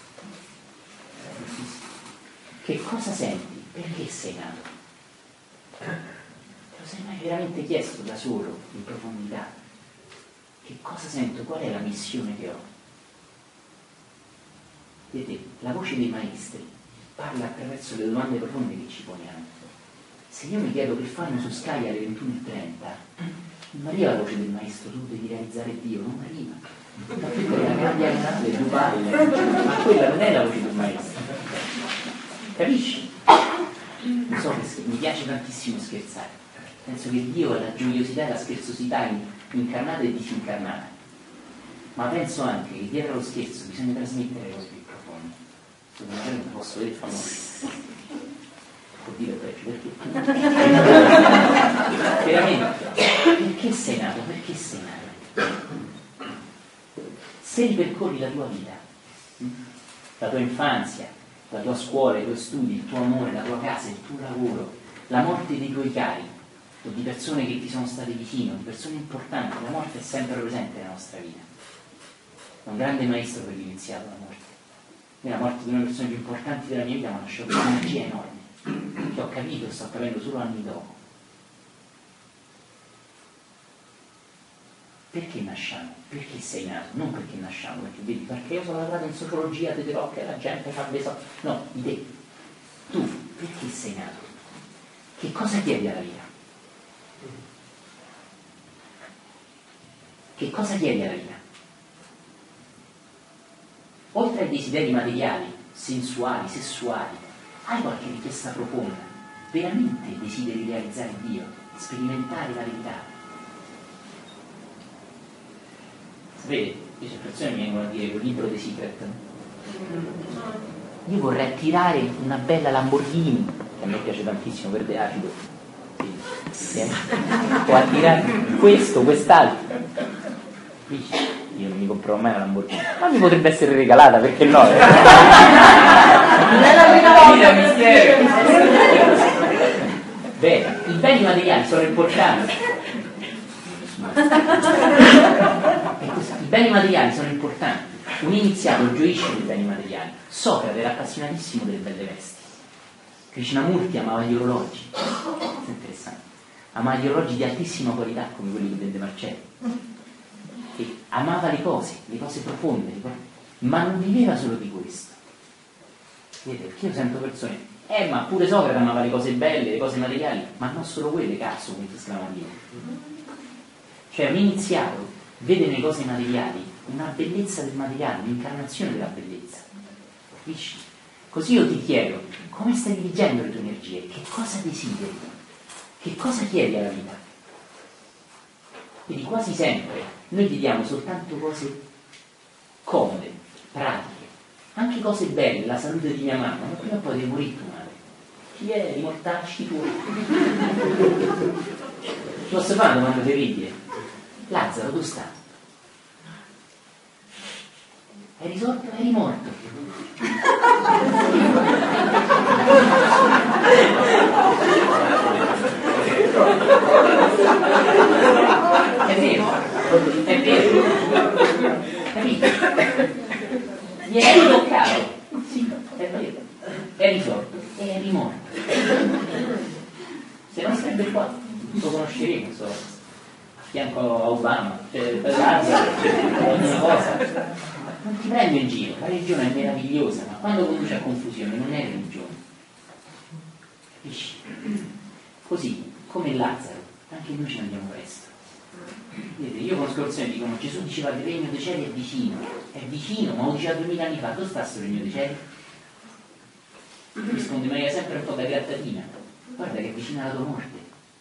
Che cosa senti? Perché sei nato? Te lo sei mai veramente chiesto da solo, in profondità? Che cosa sento? Qual è la missione che ho? Vedete, la voce dei maestri parla attraverso le domande profonde che ci poniamo. Se io mi chiedo che fanno su Sky alle 21:30, non arriva la voce del maestro, tu devi realizzare Dio, non arriva. Ma quella cambia le due palle, ma quella non è la voce del maestro. Capisci? So che mi piace tantissimo scherzare. Penso che Dio è la gioiosità e la scherzosità incarnata e disincarnata, ma penso anche che dietro lo scherzo bisogna trasmettere cose più profonde. Secondo me non posso vedere famoso. Può dire perché? Veramente, perché sei nato? Perché sei nato? Se ripercorri la tua vita, la tua infanzia, la tua scuola, i tuoi studi, il tuo amore, la tua casa, il tuo lavoro, la morte dei tuoi cari, o di persone che ti sono state vicino, di persone importanti, la morte è sempre presente nella nostra vita. È un grande maestro per l'iniziato la morte. La morte di una delle persone più importanti della mia vita mi ha lasciato un'energia enorme, che ho capito e sto capendo solo anni dopo. Perché nasciamo? Perché sei nato? Non perché nasciamo, perché vedi, perché io sono lavorato in sociologia, ti dirò che la gente fa besò. No, di te. Tu, perché sei nato? Che cosa chiedi alla vita? Che cosa chiedi alla vita? Oltre ai desideri materiali, sensuali, sessuali, hai qualche richiesta profonda? Veramente desideri realizzare Dio, sperimentare la verità? Sapete, queste persone mi vengono a dire quel libro dei Secret. Io vorrei attirare una bella Lamborghini, che a me piace tantissimo, verde acido. Sì. O attirare questo, quest'altro. Io non mi comprerò mai una Lamborghini, ma mi potrebbe essere regalata, perché no? Non è la prima volta. Bene, i beni materiali sono importanti. I beni materiali sono importanti. Un iniziato gioisce dei beni materiali. Socrate era appassionatissimo delle belle vesti. Krishnamurti amava gli orologi. Questo è interessante. Amava gli orologi di altissima qualità, come quelli che vende Marcello. E amava le cose profonde, ma non viveva solo di questo. Vedete, perché io sento persone, ma pure Socrate amava le cose belle, le cose materiali, ma non solo quelle, cazzo, come ti esclama Dio. Cioè un iniziato vede nelle cose materiali una bellezza del materiale, un'incarnazione della bellezza. Capisci? Così io ti chiedo, come stai dirigendo le tue energie? Che cosa desideri? Che cosa chiedi alla vita? Quindi quasi sempre noi chiediamo soltanto cose comode, pratiche, anche cose belle, la salute di mia mamma, ma prima o poi devi morire tua madre. Chi è? I mortacci tuoi? Ti posso fare una domanda terribile? Lazzaro, dove sta? È risorto? Eri morto? È vero, capito? Gli è ritoccato, sì, è vero, è risorto e è rimorto. Se non sarebbe qua, lo conosceremo, a fianco a Obama, ogni cosa. Non ti prendo in giro, la religione è meravigliosa, ma quando conduce a confusione non è religione. Capisci? Così, come Lazzaro, anche noi ci andiamo presto. Vedete, io conosco persone che dicono Gesù diceva che il regno dei cieli è vicino, ma lo diceva 2000 anni fa, dove sta questo regno dei cieli? Risponde in maniera sempre un po' da grattatina, guarda che è vicino alla tua morte.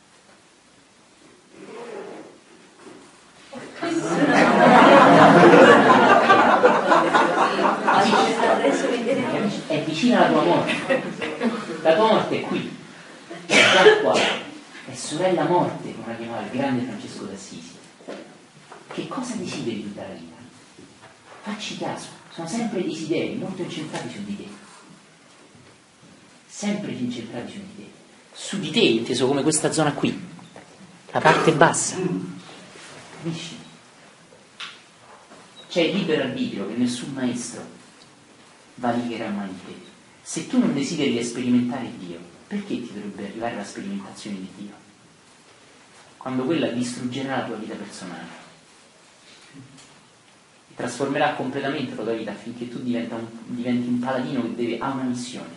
È vicina alla tua morte. La tua morte è qui, è già qua, è sorella morte, come la chiamava il grande Francesco d'Assisi. Che cosa desideri tutta la vita? Facci caso, sono sempre desideri molto incentrati su di te, sempre incentrati su di te, su di te inteso come questa zona qui, la parte bassa, capisci? C'è il libero arbitrio che nessun maestro valicherà mai in te. Se tu non desideri sperimentare Dio, perché ti dovrebbe arrivare la sperimentazione di Dio? Quando quella distruggerà la tua vita personale, ti trasformerà completamente la tua vita affinché tu diventi un paladino che ha una missione.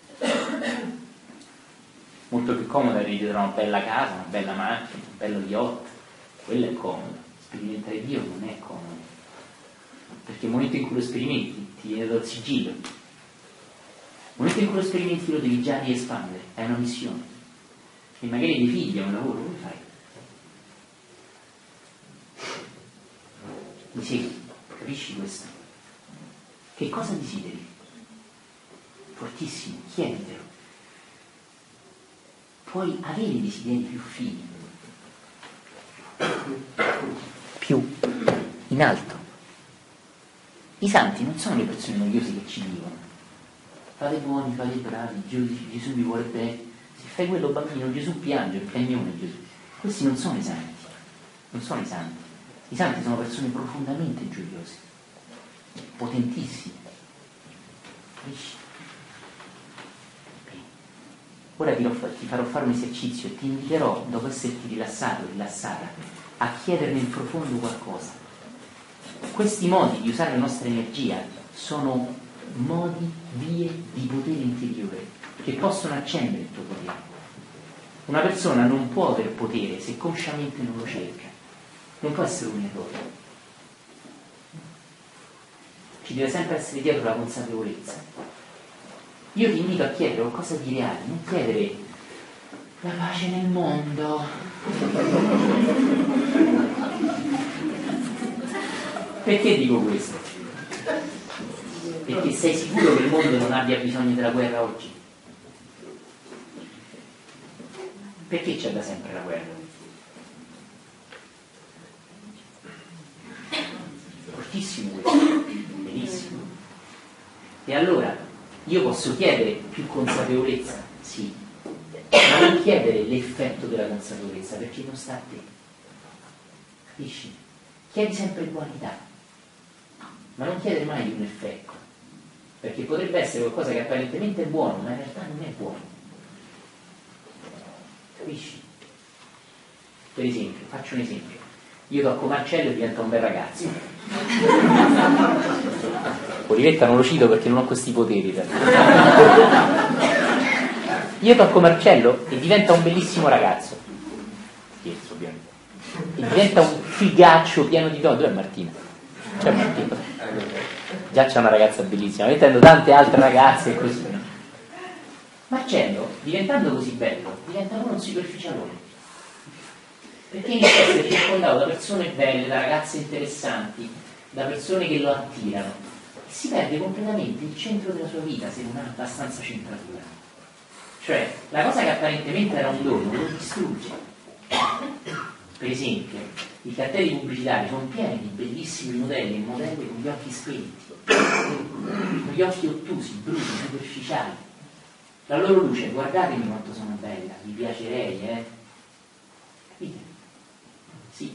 Molto più comodo è di trovare una bella casa, una bella macchina, un bello yacht, quello è comodo. Sperimentare Dio non è comodo, perché il momento in cui lo sperimenti ti viene dal sigillo, il momento in cui lo sperimenti lo devi già riespandere, è una missione. E magari dei figli, è un lavoro, come fai? Mi segui? Capisci questo? Che cosa desideri? Fortissimo, chieditelo. Puoi avere desideri più fini, più in alto. I santi non sono le persone noiose che ci dicono fate buoni, fate bravi, Gesù vi vuole bene, se fai quello bambino Gesù piange, il cagnone Gesù. Questi non sono i santi, non sono i santi. I santi sono persone profondamente gioiose, potentissime. Capisci? Ora ti farò fare un esercizio e ti inviterò, dopo esserti rilassata, a chiederne in profondo qualcosa. Questi modi di usare la nostra energia sono modi, vie di potere interiore che possono accendere il tuo potere. Una persona non può aver potere se consciamente non lo cerca, non può essere un errore. Ci deve sempre essere dietro la consapevolezza. Io ti invito a chiedere qualcosa di reale, non chiedere la pace nel mondo. Perché dico questo? Perché sei sicuro che il mondo non abbia bisogno della guerra oggi? Perché c'è da sempre la guerra? Fortissimo questo, benissimo. E allora io posso chiedere più consapevolezza, sì, ma non chiedere l'effetto della consapevolezza perché non sta a te. Capisci? Chiedi sempre qualità, ma non chiedere mai un effetto, perché potrebbe essere qualcosa che apparentemente è buono, ma in realtà non è buono. Capisci? Per esempio, faccio un esempio. Io tocco Marcello e diventa un bel ragazzo. Olivetta non lo cito perché non ho questi poteri. Io tocco Marcello e diventa un bellissimo ragazzo. Scherzo, ovviamente. E diventa un figaccio pieno di donne. Dov'è Martina? C'è Martina. Già c'è una ragazza bellissima, mettendo tante altre ragazze e così. Marcello, diventando così bello, diventa uno superficialone. Perché inizia a essere circondato da persone belle, da ragazze interessanti, da persone che lo attirano. E si perde completamente il centro della sua vita se non ha abbastanza centratura. Cioè, la cosa che apparentemente era un dono lo distrugge. Per esempio, i cartelli pubblicitari sono pieni di bellissimi modelli e modelle con gli occhi spenti, con gli occhi ottusi, brutti, superficiali. La loro luce, guardatemi quanto sono bella, vi piacerei, Capite? Sì.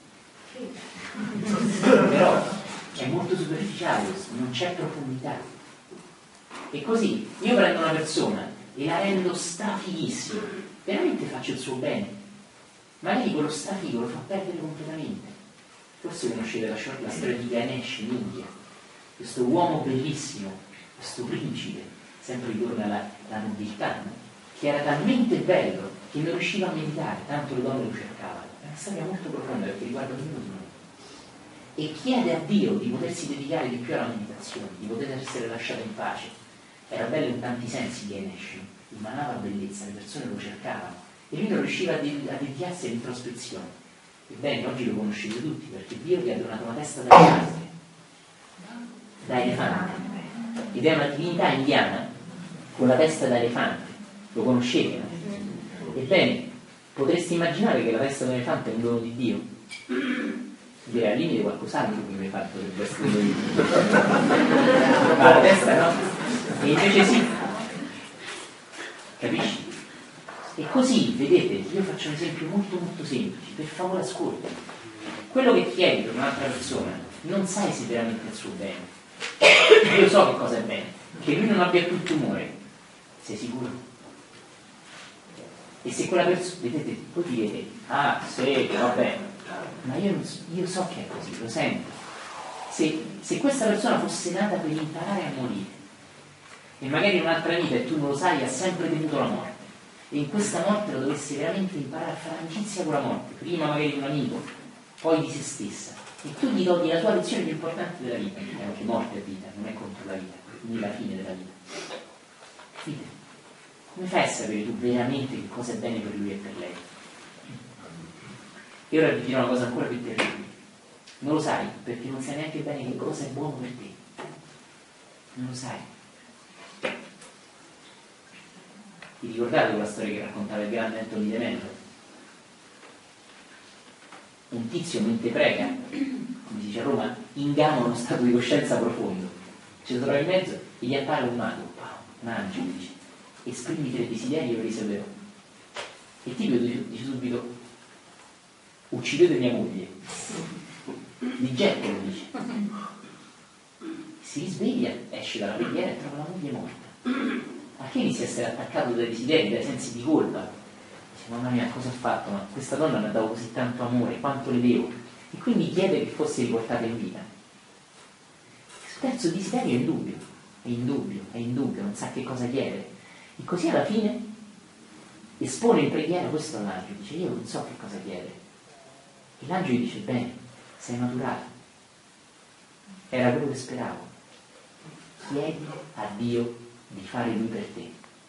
Però è molto superficiale questo, non c'è profondità. E così io prendo una persona e la rendo strafighissima, veramente faccio il suo bene, ma lei quello strafigo lo fa perdere completamente. Forse conoscete la storia di Ganesh in India, questo uomo bellissimo, questo principe, sempre ritorna alla nobiltà, no? Che era talmente bello che non riusciva a meditare, tanto le donne lo cercavano. È una storia molto profonda perché riguarda ognuno di noi. E chiede a Dio di potersi dedicare di più alla meditazione, di poter essere lasciato in pace. Era bello in tanti sensi Ganesh, emanava bellezza, le persone lo cercavano e lui non riusciva a dedicarsi all'introspezione. Ebbene, oggi lo conoscete tutti perché Dio gli ha donato una testa da elefante, da elefante, ed è una divinità indiana con la testa da elefante. Lo conoscete, no? Ebbene, potresti immaginare che la testa da elefante è un dono di Dio? Direi al limite qualcos'altro che mi hai fatto potrebbe essere dono di Dio. Ma la testa no? E invece sì. Capisci? E così, vedete, io faccio un esempio molto molto semplice, per favore ascolta. Quello che chiedi per un'altra persona, non sai se veramente è il suo bene. Io so che cosa è bene, che lui non abbia più tumore. Sei sicuro? E se quella persona, vedete, voi direte, ah sì, va bene, ma io so che è così, lo sento. Se questa persona fosse nata per imparare a morire, e magari in un'altra vita, e tu non lo sai, ha sempre temuto la morte, e in questa morte lo dovesse veramente imparare a fare amicizia con la morte, prima magari di un amico, poi di se stessa, e tu gli togli la tua lezione più importante della vita, che anche morte è vita, non è contro la vita, quindi la fine della vita. Capite? Come fai a sapere tu veramente che cosa è bene per lui e per lei? E ora vi dirò una cosa ancora più terribile. Non lo sai, perché non sai neanche bene che cosa è buono per te. Non lo sai. Vi ricordate quella storia che raccontava il grande Anthony de Mello? Un tizio mentre prega, come si dice a Roma, ingama uno stato di coscienza profondo. Ci trova in mezzo e gli appare un mago, un angelo, dice: esprimi 3 desideri e io li risolverò. E il tipo dice subito: uccidete mia moglie. Di getto lo dice. Si risveglia, esce dalla preghiera e trova la moglie morta. Ma che inizia a essere attaccato dai desideri, dai sensi di colpa? Dice: mamma mia, cosa ho fatto? Ma questa donna mi ha dato così tanto amore, quanto le devo? E quindi chiede che fosse riportata in vita. Il terzo desiderio è in dubbio, è in dubbio, è in dubbio, non sa che cosa chiedere. E così alla fine espone in preghiera questo all'angelo, dice: io non so che cosa chiedere. E l'angelo dice: bene, sei maturato, era quello che speravo, chiedi a Dio di fare lui per te.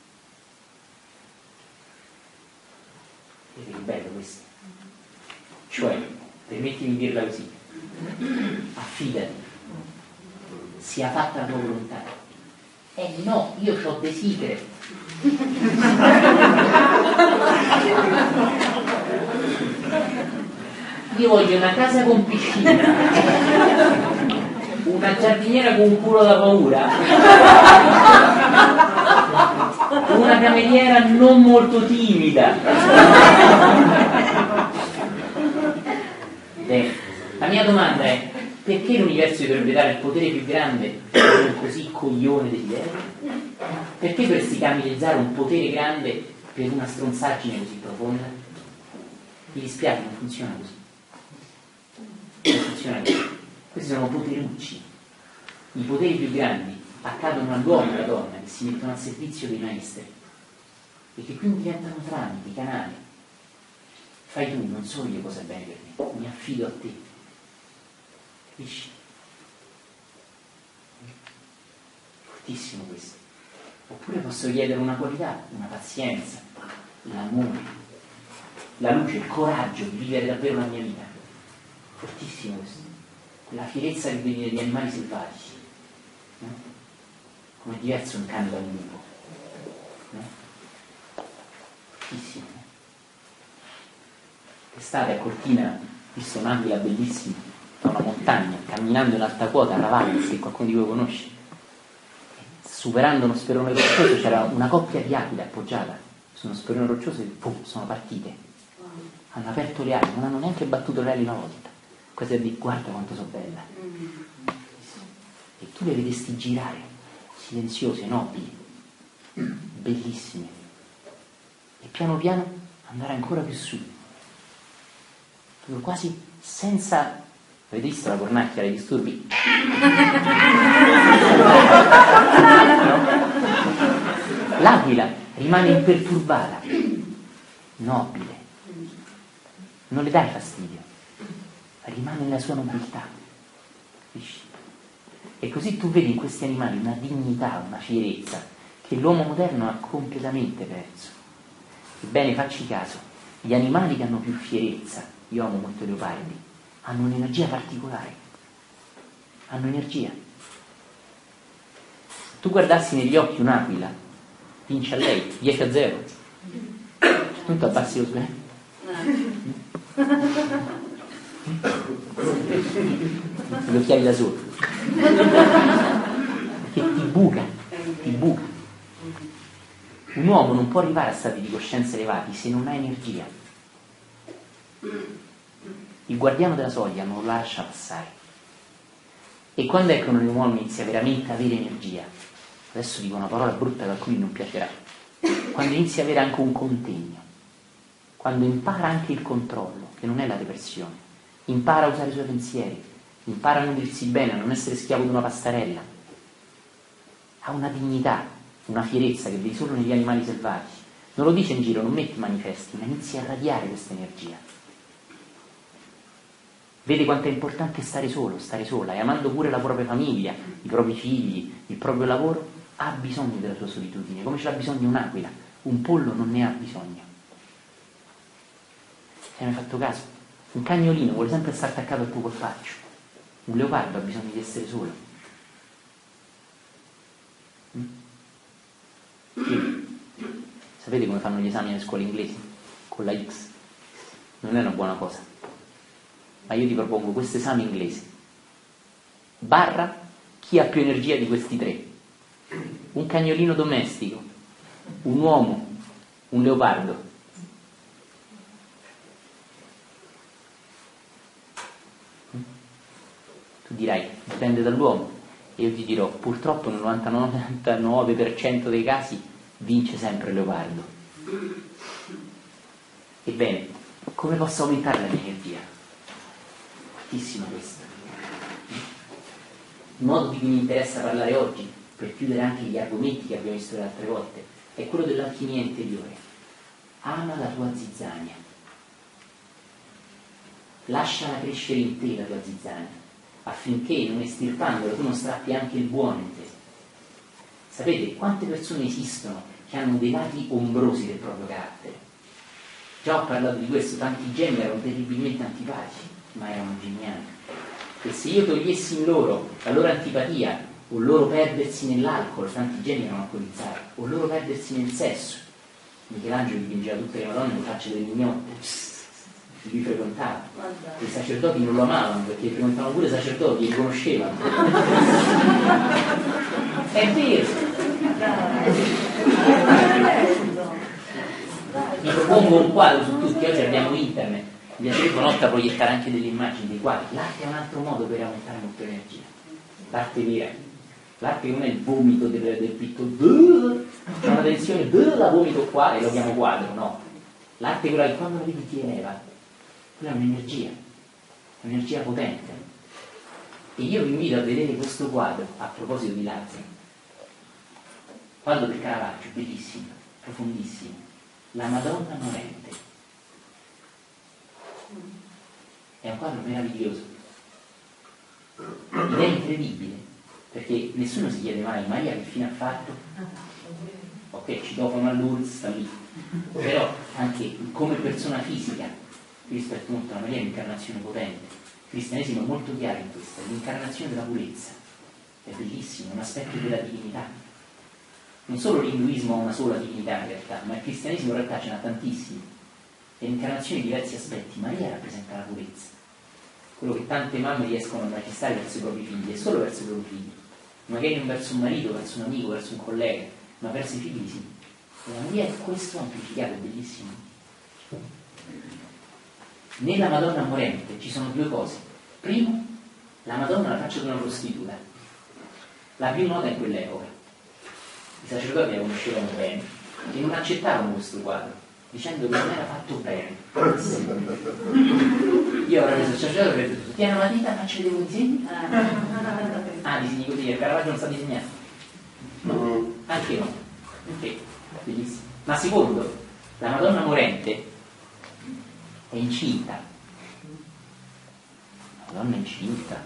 Vedete che bello questo? Cioè, permettimi di dirla così: affidati, sia fatta la tua volontà. No, io ho dei secret. Io voglio una casa con piscina, una giardiniera con un culo da paura, una cameriera non molto timida. La mia domanda è: perché l'universo dovrebbe dare il potere più grande a un così coglione desiderio? Perché dovresti camminare un potere grande per una stronzaggine così profonda? Mi dispiace, non funziona così. Non funziona così. Questi sono poterucci. I poteri più grandi accadono all'uomo e alla donna che si mettono al servizio dei maestri e che quindi diventano tramiti, canali. Fai tu, non so io cosa è bene per me, mi affido a te. Capisci? Fortissimo questo. Oppure posso chiedere una qualità, una pazienza, l'amore, la luce, il coraggio di vivere davvero la mia vita. Fortissimo questo. La fierezza che vedi negli animali selvatici, no? Come è diverso un cane da un lupo, no? Fortissimo. Estate a Cortina, visto un'aquila bellissima da una montagna, camminando in alta quota a Ravalles, che qualcuno di voi conosce. Superando uno sperone roccioso c'era una coppia di aquile appoggiata su uno sperone roccioso e pum, sono partite. Hanno aperto le ali, non hanno neanche battuto le ali una volta. Questa è di guarda quanto sono bella. E tu le vedesti girare, silenziose, nobili, bellissime. E piano piano andare ancora più su. Proprio quasi senza... Avete visto la cornacchia dei disturbi? No? L'aquila rimane imperturbata, nobile, non le dai fastidio, rimane nella sua nobiltà. Capisci? E così tu vedi in questi animali una dignità, una fierezza che l'uomo moderno ha completamente perso. Ebbene, facci caso, gli animali che hanno più fierezza, io amo molto i leopardi, hanno un'energia particolare, hanno energia. Se tu guardassi negli occhi un'aquila, vince a lei 10-0. Tu abbassi lo sguardo. Gli occhiali da solo. Perché ti buca. Un uomo non può arrivare a stati di coscienza elevati se non ha energia. Il guardiano della soglia non lo lascia passare. E quando è che un uomo inizia veramente a avere energia? Adesso dico una parola brutta che a alcuni non piacerà. Quando inizia a avere anche un contegno, quando impara anche il controllo, che non è la depressione, impara a usare i suoi pensieri, impara a nutrirsi bene, a non essere schiavo di una pastarella, ha una dignità, una fierezza che vedi solo negli animali selvatici. Non lo dice in giro, non mette manifesti, ma inizia a radiare questa energia. Vede quanto è importante stare solo, stare sola, e amando pure la propria famiglia, i propri figli, il proprio lavoro, ha bisogno della sua solitudine, come ce l'ha bisogno un'aquila. Un pollo non ne ha bisogno. Ci hai mai fatto caso? Un cagnolino vuole sempre stare attaccato al tuo colpaccio. Un leopardo ha bisogno di essere solo. Sapete come fanno gli esami nelle scuole inglesi? Con la X. Non è una buona cosa. Ma io ti propongo questo esame inglese. Barra chi ha più energia di questi tre. Un cagnolino domestico, un uomo, un leopardo. Tu dirai, dipende dall'uomo. E io ti dirò, purtroppo nel 99% dei casi vince sempre il leopardo. Ebbene, come posso aumentare la mia energia? Fortissimo questo. Il modo di cui mi interessa parlare oggi, per chiudere anche gli argomenti che abbiamo visto le altre volte, è quello dell'alchimia interiore. Ama la tua zizzania. Lasciala crescere in te la tua zizzania, affinché non estirpandola tu non strappi anche il buono in te. Sapete quante persone esistono che hanno dei lati ombrosi del proprio carattere? Già ho parlato di questo, tanti geni erano terribilmente antipatici, ma erano geniali. E se io togliessi in loro la loro antipatia, o il loro perdersi nell'alcol, tanti geni erano alcolizzati, o il loro perdersi nel sesso, Michelangelo dipingeva tutte le Madonne con facce delle mignotte, li frequentava. I sacerdoti non lo amavano perché frequentavano pure i sacerdoti e li conoscevano. È vero. Mi propongo un quadro su tutti, oggi abbiamo internet, mi piacerebbe una volta proiettare anche delle immagini dei quadri. L'arte è un altro modo per aumentare molto l'energia. L'arte vera. L'arte non è il vomito del pittore, c'è una tensione, la vomito qua e lo chiamo quadro, no. L'arte è quella che quando la vedi ti eleva. Quella è un'energia potente. E io vi invito a vedere questo quadro a proposito di Lazzaro. Quadro del Caravaggio, bellissimo, profondissimo. La Madonna morente. È un quadro meraviglioso. Ed è incredibile, perché nessuno si chiede mai, Maria che fine ha fatto? Ok, citofono a Lourdes, sta lì. Però anche come persona fisica, rispetto molto alla Maria è un'incarnazione potente. Il cristianesimo è molto chiaro in questo, è l'incarnazione della purezza. È bellissimo, è un aspetto della divinità. Non solo l'induismo ha una sola divinità in realtà, ma il cristianesimo in realtà ce n'ha tantissimi. È l'incarnazione di diversi aspetti. Maria rappresenta la purezza. Quello che tante mamme riescono a manifestare verso i propri figli, è solo verso i propri figli. Magari non verso un marito, verso un amico, verso un collega, ma verso i figli sì. E la Maria è questo amplificato, è bellissimo. Nella Madonna morente ci sono due cose. Primo, la Madonna la faccia di una prostituta. La più nota in quell'epoca. I sacerdoti la conoscevano bene e non accettavano questo quadro, dicendo che non era fatto bene. Io avrei preso il sacerdote e avrei detto: tieni una matita, faccio dei disegni. Disegni così, il Caravaggio non sa disegnare. No, anche no. Ok, bellissimo. Ma secondo, la Madonna morente è incinta. La Madonna è incinta.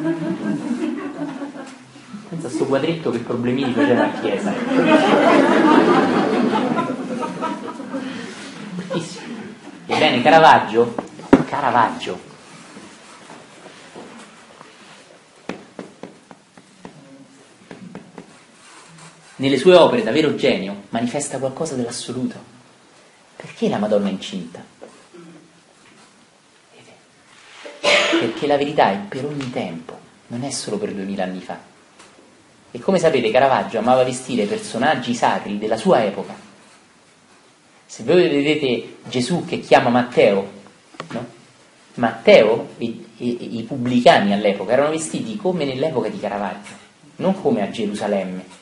Pensa a sto quadretto che problemini faceva a chiesa. Bruttissimo. Ebbene, Caravaggio nelle sue opere, da vero genio, manifesta qualcosa dell'assoluto. Perché la Madonna è incinta? Perché la verità è per ogni tempo, non è solo per 2000 anni fa. E come sapete, Caravaggio amava vestire personaggi sacri della sua epoca. Se voi vedete Gesù che chiama Matteo, no? Matteo e i pubblicani all'epoca erano vestiti come nell'epoca di Caravaggio, non come a Gerusalemme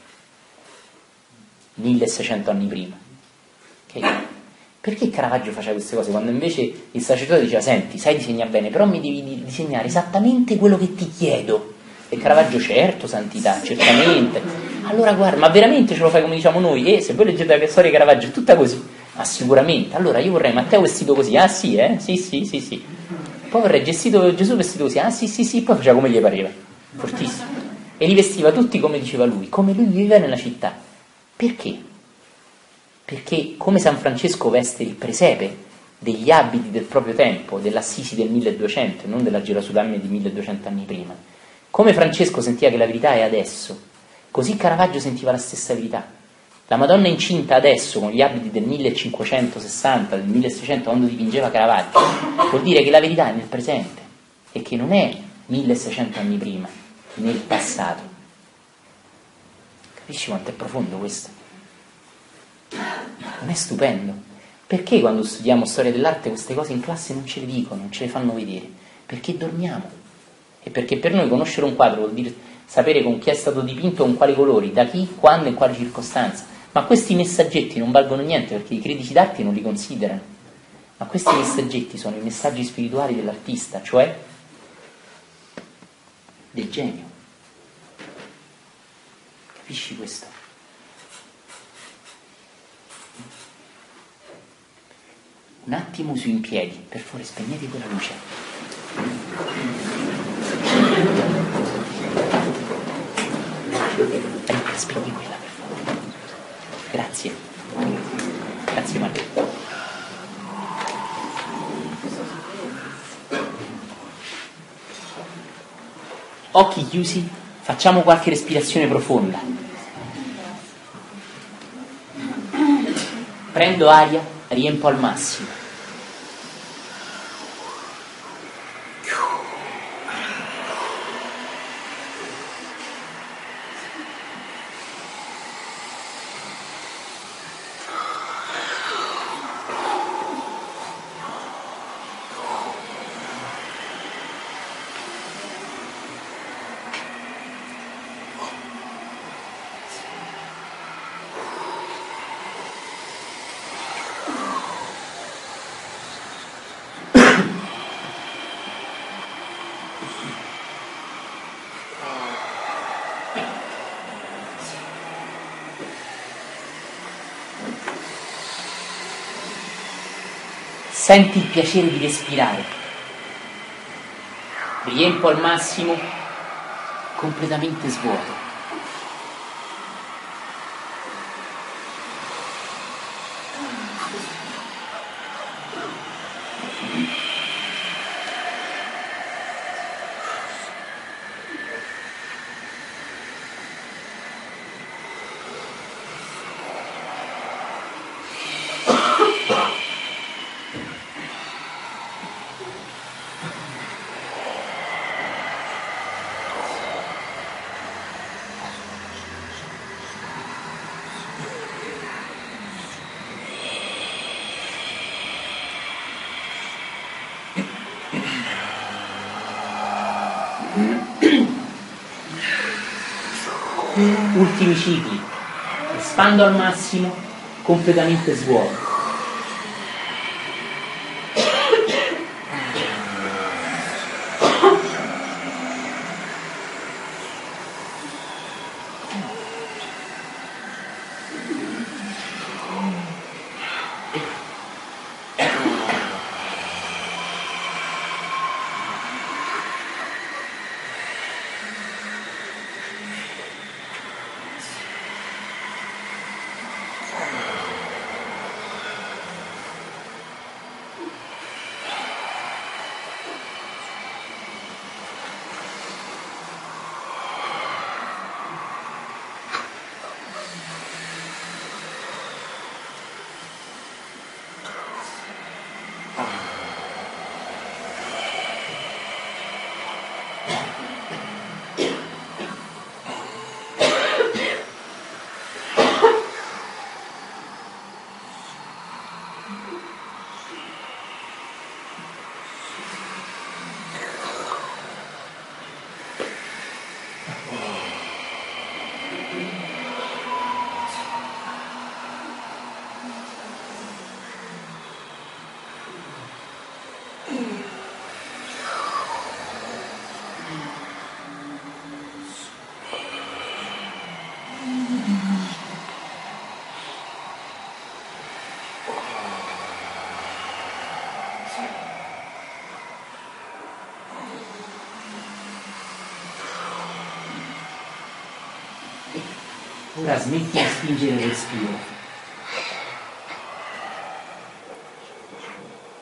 1600 anni prima. Okay? Perché Caravaggio faceva queste cose quando invece il sacerdote diceva: senti, sai disegnare bene, però mi devi disegnare esattamente quello che ti chiedo. E Caravaggio: certo, santità, certamente. Allora guarda, ma veramente ce lo fai come diciamo noi? E se voi leggete la storia di Caravaggio è tutta così. Ma sicuramente. Allora io vorrei Matteo vestito così. Ah sì, sì. Poi vorrei Gesù vestito così. Ah sì. Poi faceva come gli pareva. Fortissimo. E li vestiva tutti come diceva lui, come lui viveva nella città. Perché? Perché come San Francesco veste il presepe degli abiti del proprio tempo, dell'Assisi del 1200, non della Gerasulamia di 1200 anni prima. Come Francesco sentiva che la verità è adesso, così Caravaggio sentiva la stessa verità. La Madonna incinta adesso, con gli abiti del 1560, del 1600, quando dipingeva Caravaggio, vuol dire che la verità è nel presente e che non è 1600 anni prima, nel passato. Capisci quanto è profondo questo? Non è stupendo? Perché quando studiamo storia dell'arte queste cose in classe non ce le dicono, non ce le fanno vedere? Perché dormiamo. E perché per noi conoscere un quadro vuol dire sapere con chi è stato dipinto, con quali colori, da chi, quando e in quale circostanza. Ma questi messaggetti non valgono niente perché i critici d'arte non li considerano. Ma questi messaggetti sono i messaggi spirituali dell'artista, cioè del genio. Capisci questo? Un attimo su in piedi, per favore spegnete quella luce. Spegni quella, per favore. Grazie. Grazie Maria. Occhi chiusi, facciamo qualche respirazione profonda. Prendo aria, riempo al massimo. Senti il piacere di respirare. Riempo al massimo, completamente svuoto. Ultimi cicli, espando al massimo, completamente svuoto. Ora smetti di spingere il respiro.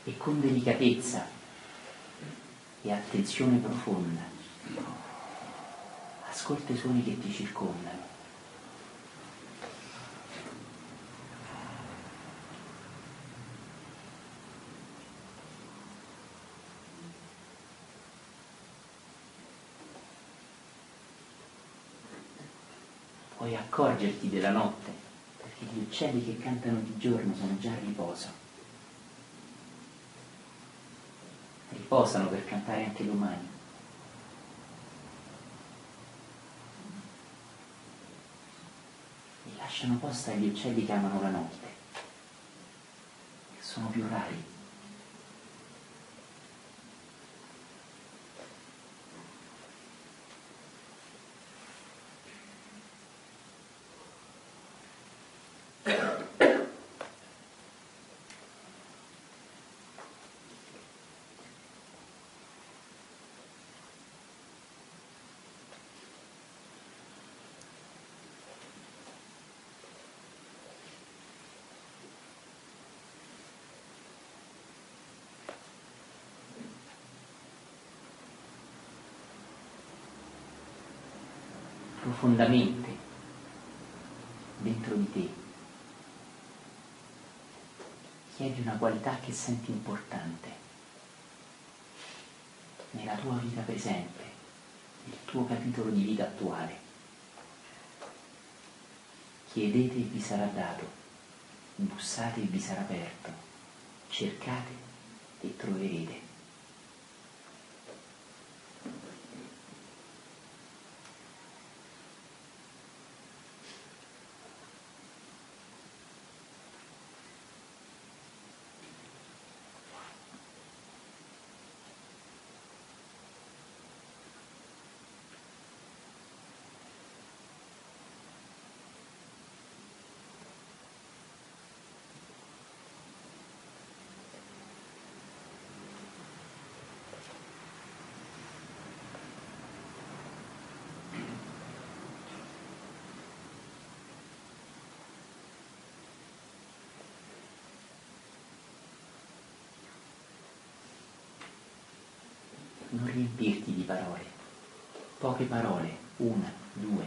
e con delicatezza e attenzione profonda ascolta i suoni che ti circondano. Puoi accorgerti della notte, perché gli uccelli che cantano di giorno sono già a riposo. Riposano per cantare anche domani. E lasciano posto agli uccelli che amano la notte, che sono più rari. Profondamente dentro di te chiedi una qualità che senti importante nella tua vita presente, nel tuo capitolo di vita attuale. Chiedete e vi sarà dato, bussate e vi sarà aperto, cercate e troverete. Non riempirti di parole, poche parole, una, due,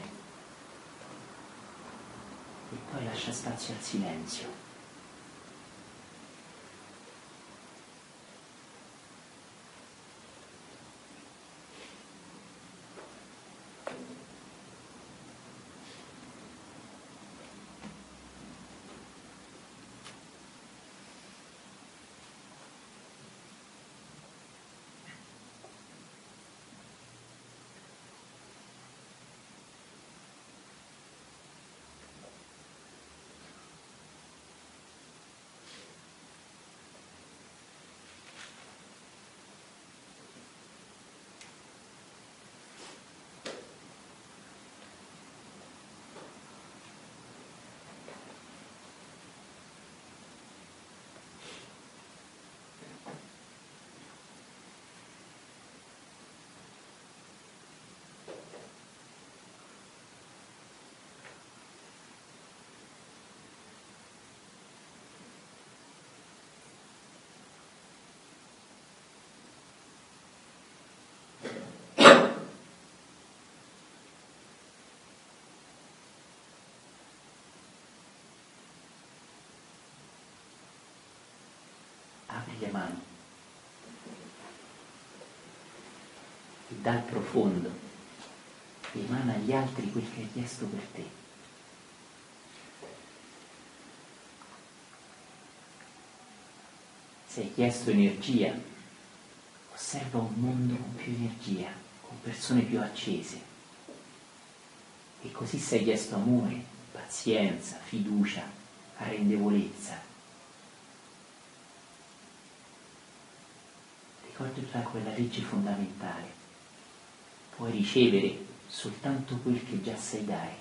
e poi lascia spazio al silenzio. Apri le mani e dal profondo emana agli altri quel che hai chiesto per te. Se hai chiesto energia, osserva un mondo con più energia, con persone più accese. E così se hai chiesto amore, pazienza, fiducia, arrendevolezza, ricordati quella legge fondamentale: puoi ricevere soltanto quel che già sai dare.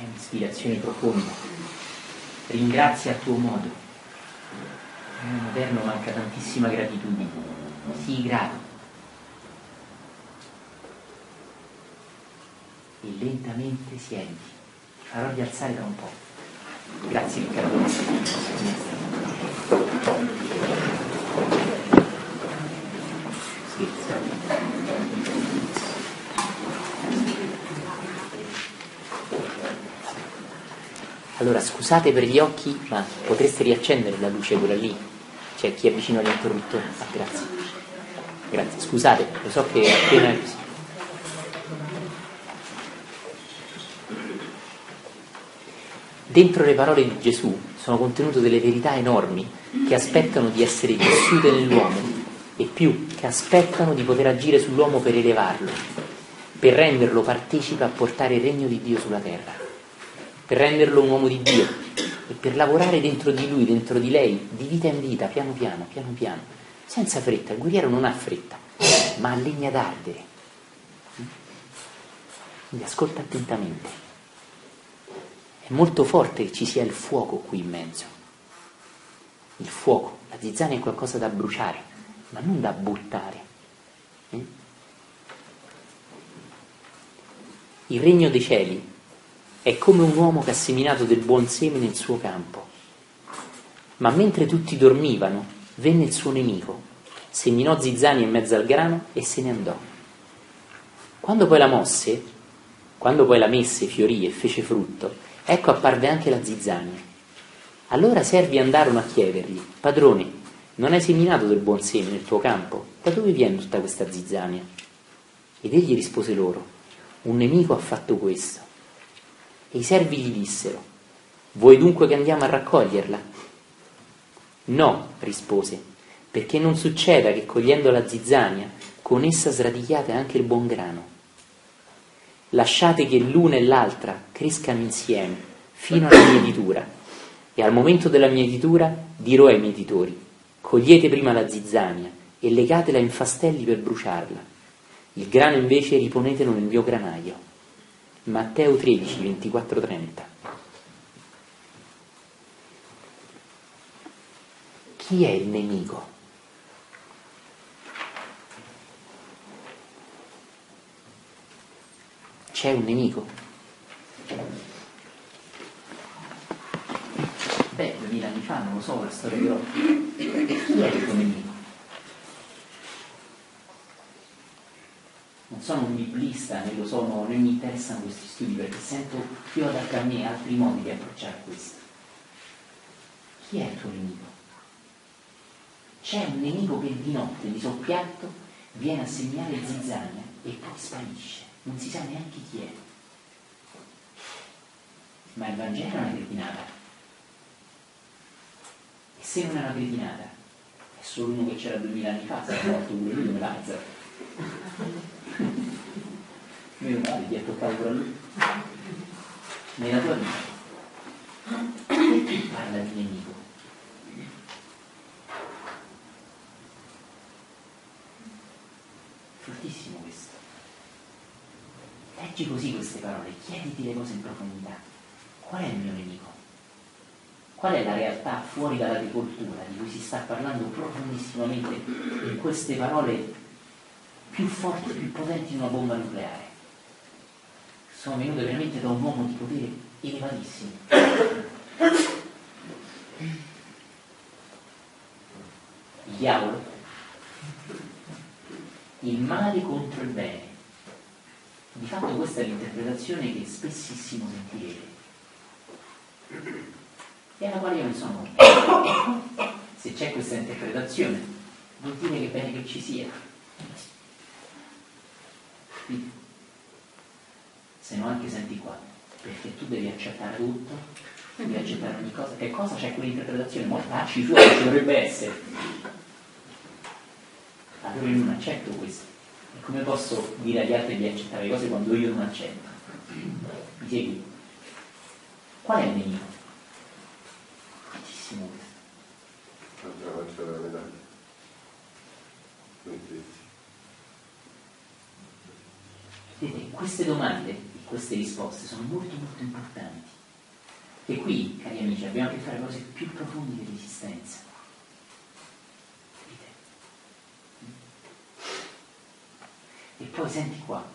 un'ispirazione profonda. Ringrazia a tuo modo. Nel moderno manca tantissima gratitudine. Sii grato. E lentamente siedi. Ti farò rialzare da un po'. Grazie Riccardo. Allora, scusate per gli occhi, ma potreste riaccendere la luce quella lì? C'è chi è vicino all'interruttore. Ah, grazie. Grazie, scusate, lo so che è appena così. Dentro le parole di Gesù sono contenute delle verità enormi che aspettano di essere vissute nell'uomo e più, che aspettano di poter agire sull'uomo per elevarlo, per renderlo partecipe a portare il regno di Dio sulla terra, per renderlo un uomo di Dio e per lavorare dentro di lui, dentro di lei, di vita in vita, piano piano, senza fretta. Il guerriero non ha fretta, ma ha legna d'ardere. Quindi ascolta attentamente. È molto forte che ci sia il fuoco qui in mezzo. Il fuoco, la zizzania è qualcosa da bruciare, ma non da buttare. Il regno dei cieli è come un uomo che ha seminato del buon seme nel suo campo. Ma mentre tutti dormivano, venne il suo nemico, seminò zizzania in mezzo al grano e se ne andò. Quando poi la messe, fiorì e fece frutto, ecco apparve anche la zizzania. Allora i servi andarono a chiedergli: padrone, non hai seminato del buon seme nel tuo campo? Da dove viene tutta questa zizzania? Ed egli rispose loro: un nemico ha fatto questo. E i servi gli dissero: vuoi dunque che andiamo a raccoglierla? No, rispose, perché non succeda che cogliendo la zizzania con essa sradichiate anche il buon grano. Lasciate che l'una e l'altra crescano insieme fino alla mietitura, e al momento della mietitura dirò ai mietitori: cogliete prima la zizzania e legatela in fastelli per bruciarla, il grano invece riponetelo nel mio granaio. Matteo 13, 24-30. Chi è il nemico? C'è un nemico? Beh, 2000 anni fa, non lo so, la storia però. Chi è il tuo nemico? Non sono un biblista, né mi interessano questi studi, perché sento più adatto a me altri modi di approcciare questo. Chi è il tuo nemico? C'è un nemico che di notte, di soppiatto, viene a segnare zizzania e poi sparisce. Non si sa neanche chi è. Ma il Vangelo è una cretinata. E se non è una cretinata, è solo uno che c'era 2000 anni fa, si è morto pure lui come Lazzaro. Meno male, ti è toccato pure a lui. Nella tua vita, perché parla di nemico? Fortissimo questo. Leggi così queste parole, chiediti le cose in profondità. Qual è il mio nemico? Qual è la realtà fuori dalla decoltura di cui si sta parlando profondissimamente in queste parole più forti, più potenti di una bomba nucleare? Sono venute veramente da un uomo di potere elevatissimo. Il diavolo, il male contro il bene. Di fatto questa è l'interpretazione che spessissimo sentirete e alla quale io non sono convinto. Se c'è questa interpretazione vuol dire che è bene che ci sia. Se no anche senti qua, perché tu devi accettare tutto, devi accettare ogni cosa. Che cosa c'è quell'interpretazione? Mortacci fuori, ci dovrebbe essere. Allora io non accetto questo. E come posso dire agli altri di accettare le cose quando io non accetto? Mi segui? Qual è il nemico? Fortissimo questo. L'altra faccia della medaglia. Vedete, queste domande, queste risposte sono molto molto importanti. E qui, cari amici, abbiamo a che fare con cose più profonde dell'esistenza. Capite? E poi senti qua.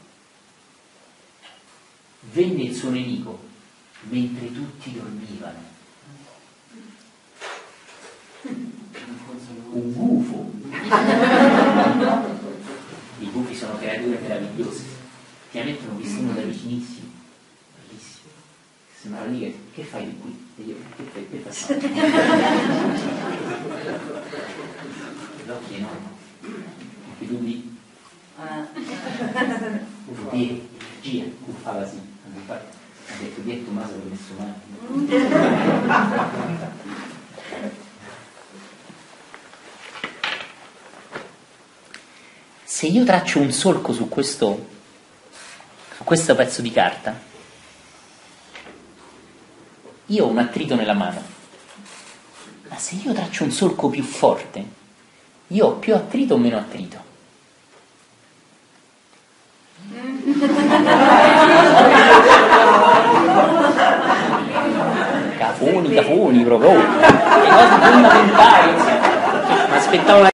Venne il suo nemico mentre tutti dormivano. Un gufo. I gufi sono creature meravigliose, ti mettono visto uno da vicinissimo, bellissimo, sembra lì che fai di qui? E io, che faccio? L'occhio è enorme, anche tu lì, energia, guffava sì, ha detto dietro ma se l'ho messo male. Se io traccio un solco su questo pezzo di carta, io ho un attrito nella mano, ma se io traccio un solco più forte, io ho più attrito o meno attrito? Cafoni proprio, le cose fondamentali, ma aspettavo